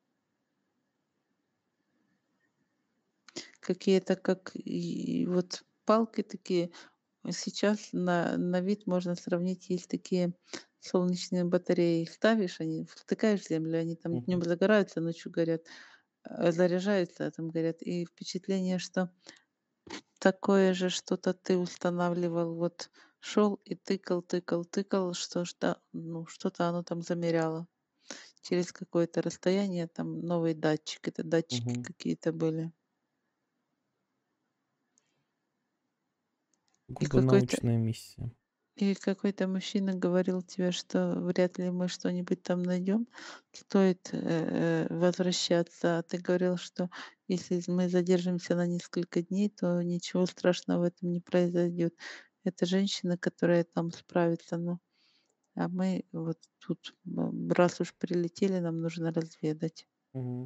Какие-то как и вот палки такие. Сейчас на на вид можно сравнить, есть такие солнечные батареи. Их ставишь, они втыкаешь в землю, они там Мгм. днем загораются, ночью горят, э, заряжаются, а там горят. И впечатление, что такое же что-то ты устанавливал, вот шел и тыкал, тыкал, тыкал, что что ну, что-то оно там замеряло. Через какое-то расстояние, там новый датчик, это датчики Мгм. какие-то были. И Сугубо какой-то научная миссия. и какой-то мужчина говорил тебе, что вряд ли мы что-нибудь там найдем, стоит, э, э, возвращаться. А ты говорил, что если мы задержимся на несколько дней, то ничего страшного в этом не произойдет. Это женщина, которая там справится, ну, а мы вот тут, м, раз уж прилетели, нам нужно разведать. Мгм.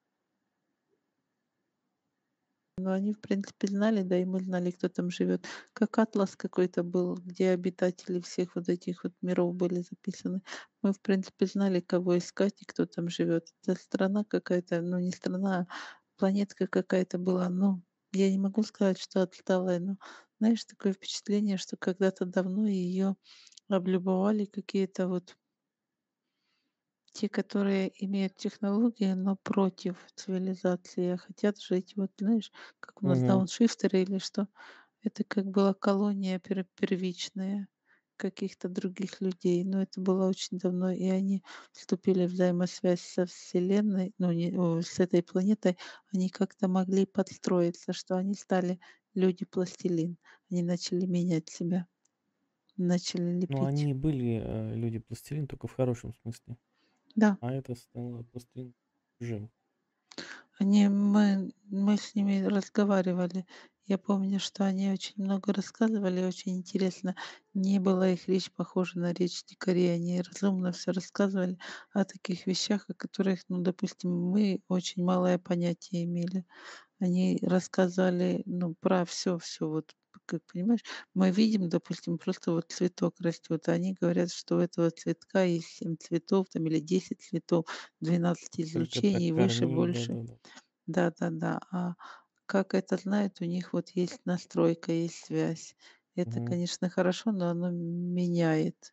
Ну, они, в принципе, знали, да и мы знали, кто там живет. Как атлас какой-то был, где обитатели всех вот этих вот миров были записаны. Мы, в принципе, знали, кого искать и кто там живет. Это страна какая-то, ну, не страна, а планетка какая-то была. Ну, я не могу сказать, что отсталая, но, знаешь, такое впечатление, что когда-то давно ее облюбовали какие-то вот те, которые имеют технологии, но против цивилизации, а хотят жить, вот знаешь, как у нас Мгм. дауншифтеры или что. Это как была колония пер первичная каких-то других людей, но это было очень давно, и они вступили в взаимосвязь со Вселенной, ну, не о, с этой планетой. Они как-то могли подстроиться, что они стали люди-пластилин. Они начали менять себя, начали Ну, лепить. они и были, э, люди-пластилин, только в хорошем смысле. Да. А это стало пластилин чужим. Они мы мы с ними разговаривали. Я помню, что они очень много рассказывали, очень интересно. Не была их речь похожа на речь дикарей. Они разумно все рассказывали о таких вещах, о которых, ну, допустим, мы очень малое понятие имели. Они рассказали, ну, про все, все вот, как понимаешь, мы видим, допустим, просто вот цветок растет, а они говорят, что у этого цветка есть семь цветов там или десять цветов, двенадцать Сколько-то излучений, выше, корней, больше. да-да-да. Да-да-да. А как это знают, у них вот есть настройка, есть связь. Это, Мгм. конечно, хорошо, но оно меняет.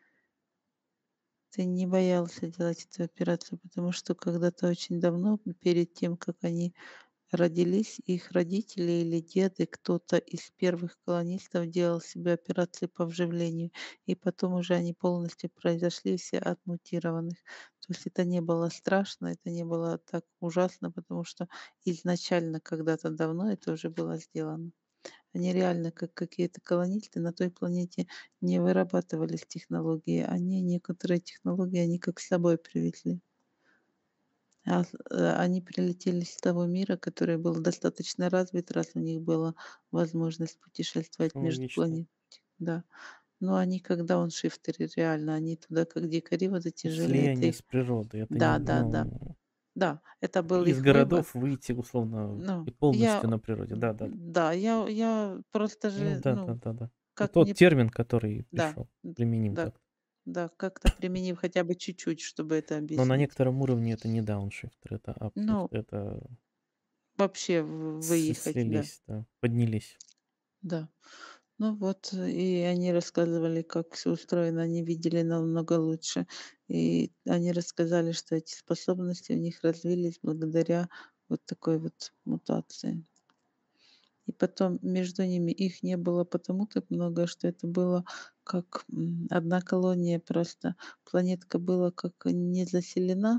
Ты не боялся делать эту операцию, потому что когда-то очень давно, перед тем, как они родились, их родители или деды, кто-то из первых колонистов делал себе операции по вживлению, и потом уже они полностью произошли все от мутированных. То есть это не было страшно, это не было так ужасно, потому что изначально когда-то давно это уже было сделано. Они реально, как какие-то колонисты, на той планете не вырабатывались технологии. Они некоторые технологии, они как с собой привезли. А, с э, они прилетели с того мира, который был достаточно развит, раз у них была возможность путешествовать между Технологично. планет. Да. Но они как дауншифтеры, реально, они туда как дикари вот эти Ну, жили. Это слияние их с природой. Это не, да-да-да. Да, ну, да. Да, это был из их выбор. городов выйти условно Ну, и я полностью на природе. Да-да-да. да, я я просто Ну же, ну, да-да-да-да. Ну, как тот мне термин, который да, пришел, д применим да, так. да, как-то применив хотя бы чуть-чуть, чтобы это Но на объяснить. некотором уровне это не дауншифтер, это Ну, апшифтер, это вообще в с выехать, да, слились, да, поднялись. да. Ну вот, э, и они рассказывали, как все устроено, они видели намного лучше. И они рассказали, что эти способности у них развились благодаря вот такой вот мутации. И потом между ними их не было потому так много, что это было как, м, одна колония просто. Планетка была как не заселена,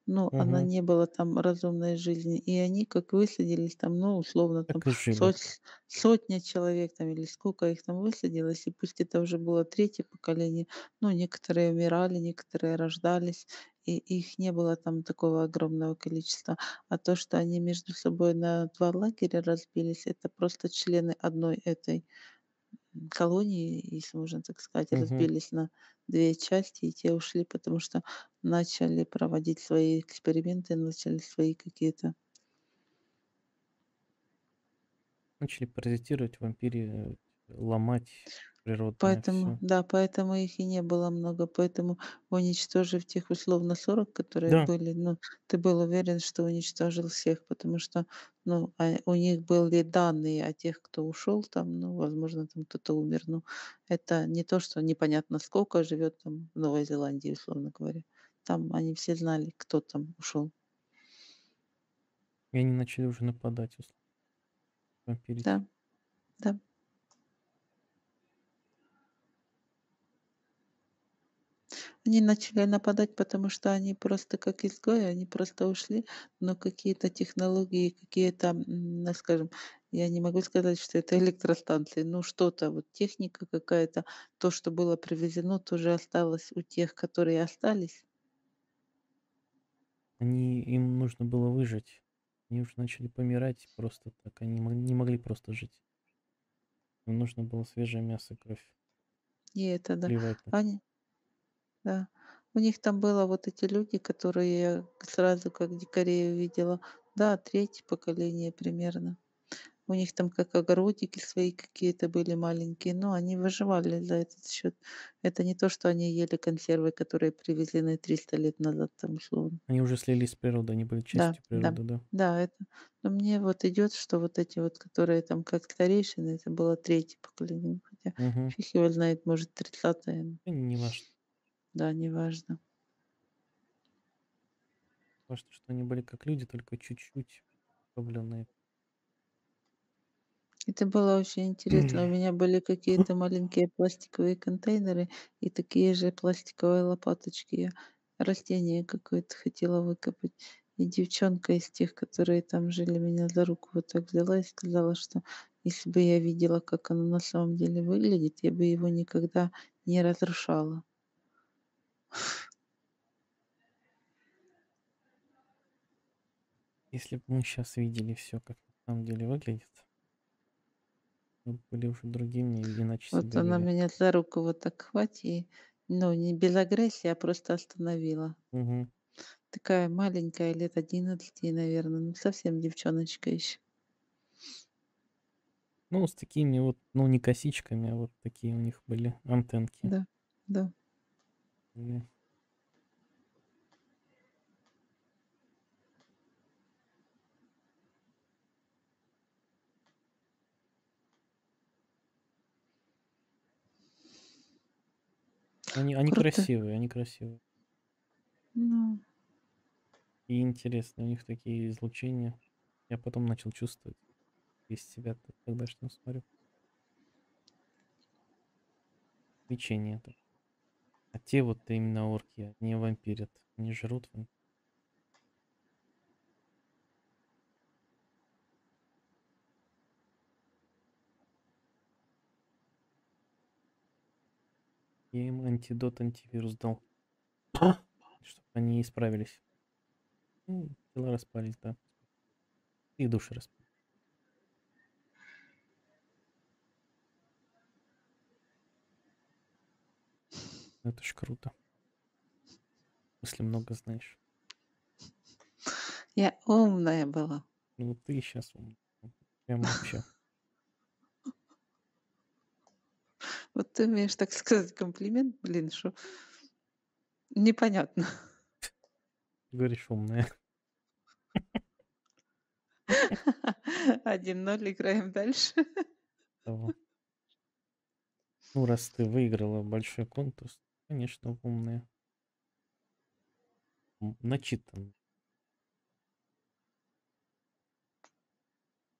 Ну, она Мгм. не было там разумной жизни. И они как высадились там, ну, условно, там Так и жили. сот сотня человек там или сколько их там высадилось, и пусть это уже было третье поколение, ну, некоторые умирали, некоторые рождались, и их не было там такого огромного количества. А то, что они между собой на два лагеря разбились, это просто члены одной этой м, колонии, если можно так сказать, Мгм. разбились на две части, и те ушли, потому что начали проводить свои эксперименты, начали свои какие-то. Начали паразитировать, вампири, ломать природное Поэтому, все. да, поэтому их и не было много. Поэтому, уничтожив тех условно сорок, которые Да, были, ну, ты был уверен, что уничтожил всех, потому что, ну, а, у них были данные о тех, кто ушел там, ну, возможно, там кто-то умер. Ну, это не то, что непонятно сколько живет там в Новой Зеландии, условно говоря. Там они все знали, кто там ушел. и они начали уже нападать, условно, вампирить. Да, да. Они начали нападать, потому что они просто как изгои, они просто ушли, но какие-то технологии, какие-то, м, ну, скажем, я не могу сказать, что это электростанции, ну что-то, вот техника какая-то, то, что было привезено, тоже осталось у тех, которые остались. Они им нужно было выжить. Они уже начали помирать просто так. Они мог не могли просто жить. Им нужно было свежее мясо, кровь И это да. плевать на всё. Они, да. У них там было вот эти люди, которые я сразу как дикарей увидела. Да, третье поколение примерно. У них там как огородики свои какие-то были маленькие, но они выживали за этот счет. Это не то, что они ели консервы, которые привезены триста лет назад, там, условно. Они уже слились с природой, они были Да, частью да, природы, да. да, это. Но мне вот идет, что вот эти вот, которые там как старейшины, это было третье поколение, хотя Мгм. фиг его знает, может, тридцатое, И неважно. да, неважно. Важно, что они были как люди, только чуть-чуть обновленные. Это было очень интересно. У меня были какие-то маленькие пластиковые контейнеры и такие же пластиковые лопаточки. Я растение какое-то хотела выкопать. И девчонка из тех, которые там жили, меня за руку вот так взяла и сказала, что если бы я видела, как оно на самом деле выглядит, я бы его никогда не разрушала. Если бы мы сейчас видели все, как на самом деле выглядит, мы бы были уже другими и иначе Вот себя она вели. меня за руку вот так хватит и, ну, не без агрессии, а просто остановила. Мгм. Такая маленькая, лет одиннадцати, наверное, ну, совсем девчоночка еще. Ну, с такими вот, ну, не косичками, а вот такие у них были антенки. Да, да. Были. Они они Круто. красивые, они красивые. Ну, И интересные, у них такие излучения. Я потом начал чувствовать из себя т тогда, что смотрю. Лечение это. А те вот именно орки, они вампирят, они жрут вам Я им антидот, антивирус дал, чтобы они исправились. Ну, тела распались, да, и души распались. Ну, это ж круто, если много знаешь. я умная была. Ну, вот ты сейчас прям вообще. Вот ты умеешь так сказать комплимент, блин, что непонятно. Говоришь, умная. Один ноль, играем дальше. Того. Ну, раз ты выиграла большой конкурс, конечно, умная. М, начитанная.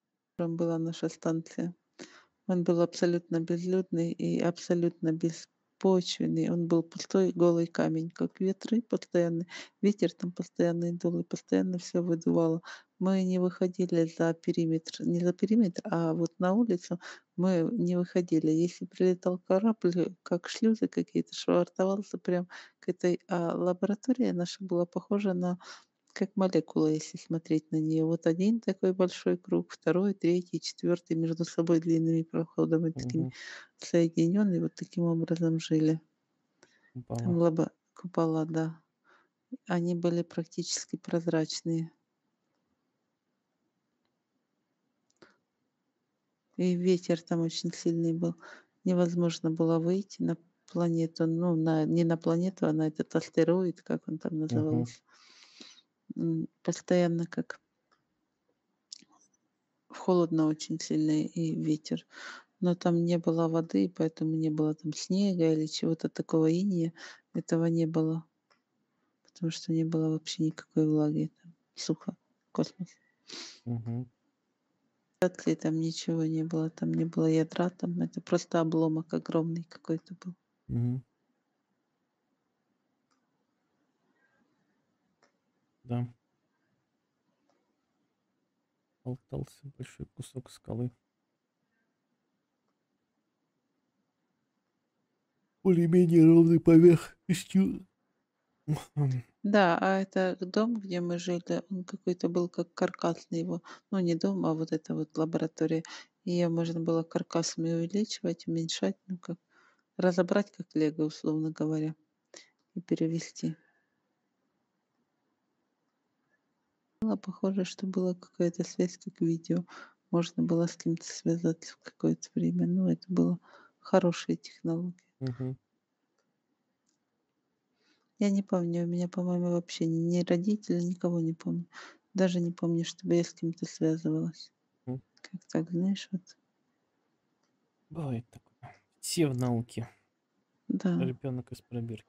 Там была наша станция. Он был абсолютно безлюдный и абсолютно без беспочвенный, он был пустой, голый камень, как ветры постоянно. Ветер там постоянно дул, и постоянно все выдувало. Мы не выходили за периметр, не за периметр, а вот на улицу мы не выходили. Если прилетал корабль, как шлюзы какие-то, швартовался прям к этой, а лаборатория наша была похожа на как молекула, если смотреть на нее. Вот один такой большой круг, второй, третий, четвертый между собой длинными проходами такими Мгм. соединенные, вот таким образом жили. Там Упала. лаба купола, да. Они были практически прозрачные. И ветер там очень сильный был. Невозможно было выйти на планету, ну, на не на планету, а на этот астероид, как он там Мгм. назывался. М, постоянно как холодно очень сильно и ветер. Но там не было воды, поэтому не было там снега или чего-то такого, иния. Этого не было, потому что не было вообще никакой влаги. Там сухо, космос. Мгм. Радиации там ничего не было, там не было ядра, там это просто обломок огромный какой-то был. Мгм. Да, болтался большой кусок скалы. Более-менее ровной поверхностью. Мгм. Да, а это дом, где мы жили, он какой-то был как каркасный его. Ну, не дом, а вот эта вот лаборатория. Ее можно было каркасами увеличивать, уменьшать, ну как разобрать как лего, условно говоря, и перевести. Было похоже, что была какая-то связь, как видео. Можно было с кем-то связаться в какое-то время. Ну, это было хорошие технологии. Мгм. Я не помню, у меня, по-моему, вообще ни родителей, никого не помню. Даже не помню, чтобы я с кем-то связывалась. М. Как так, знаешь, вот. Бывает такое. Все в науке. Да. Ребенок из пробирки.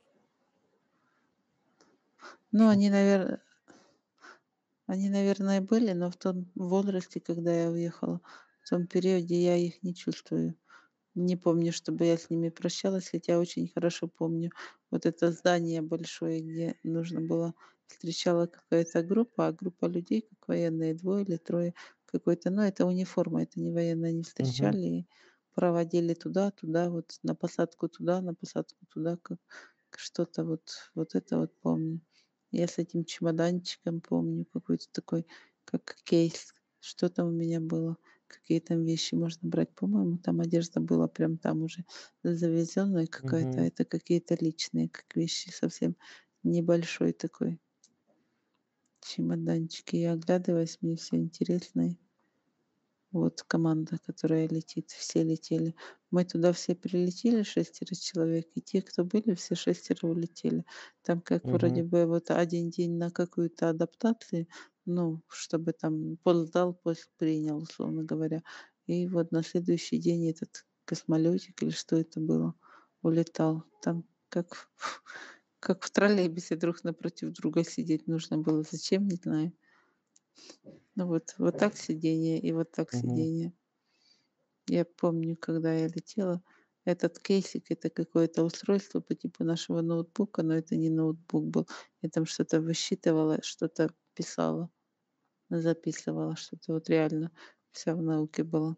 Ну, Шо? они, наверное, они, наверное, были, но в том возрасте, когда я уехала, в том периоде я их не чувствую. Не помню, чтобы я с ними прощалась, хотя очень хорошо помню вот это здание большое, где нужно было встречала какая-то группа, а группа людей, как военные, двое или трое какой-то, ну, это униформа, это не военные, они Мгм. встречали и проводили туда, туда, вот на посадку туда, на посадку туда, как что-то вот, вот это вот помню. Я с этим чемоданчиком помню, какой-то такой, как кейс, что там у меня было. Какие там вещи можно брать? По-моему, там одежда была прям там уже завезенная какая-то, а Мгм. это какие-то личные, как вещи, совсем небольшой такой чемоданчик. И я оглядываюсь, мне все интересно. И вот команда, которая летит, все летели. Мы туда все прилетели, шестеро человек, и те, кто были, все шестеро улетели. Там как вроде Мгм. бы вот один день на какую-то адаптацию, ну, чтобы там пост сдал, пост принял, условно говоря. И вот на следующий день этот космолетик или что это было, улетал. Там как в как в троллейбусе друг напротив друга сидеть нужно было. Зачем, не знаю. Ну вот вот так сиденье и вот так Мгм. сиденье. Я помню, когда я летела, этот кейсик — это какое-то устройство по типу нашего ноутбука, но это не ноутбук был. Я там что-то высчитывала, что-то писала, записывала, что-то вот реально вся в науке была.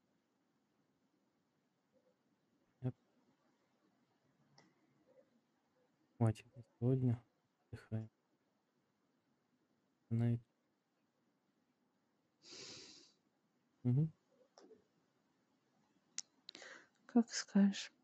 Я хватит на сегодня. Отдыхаем. На эт Мгм. Как скажешь.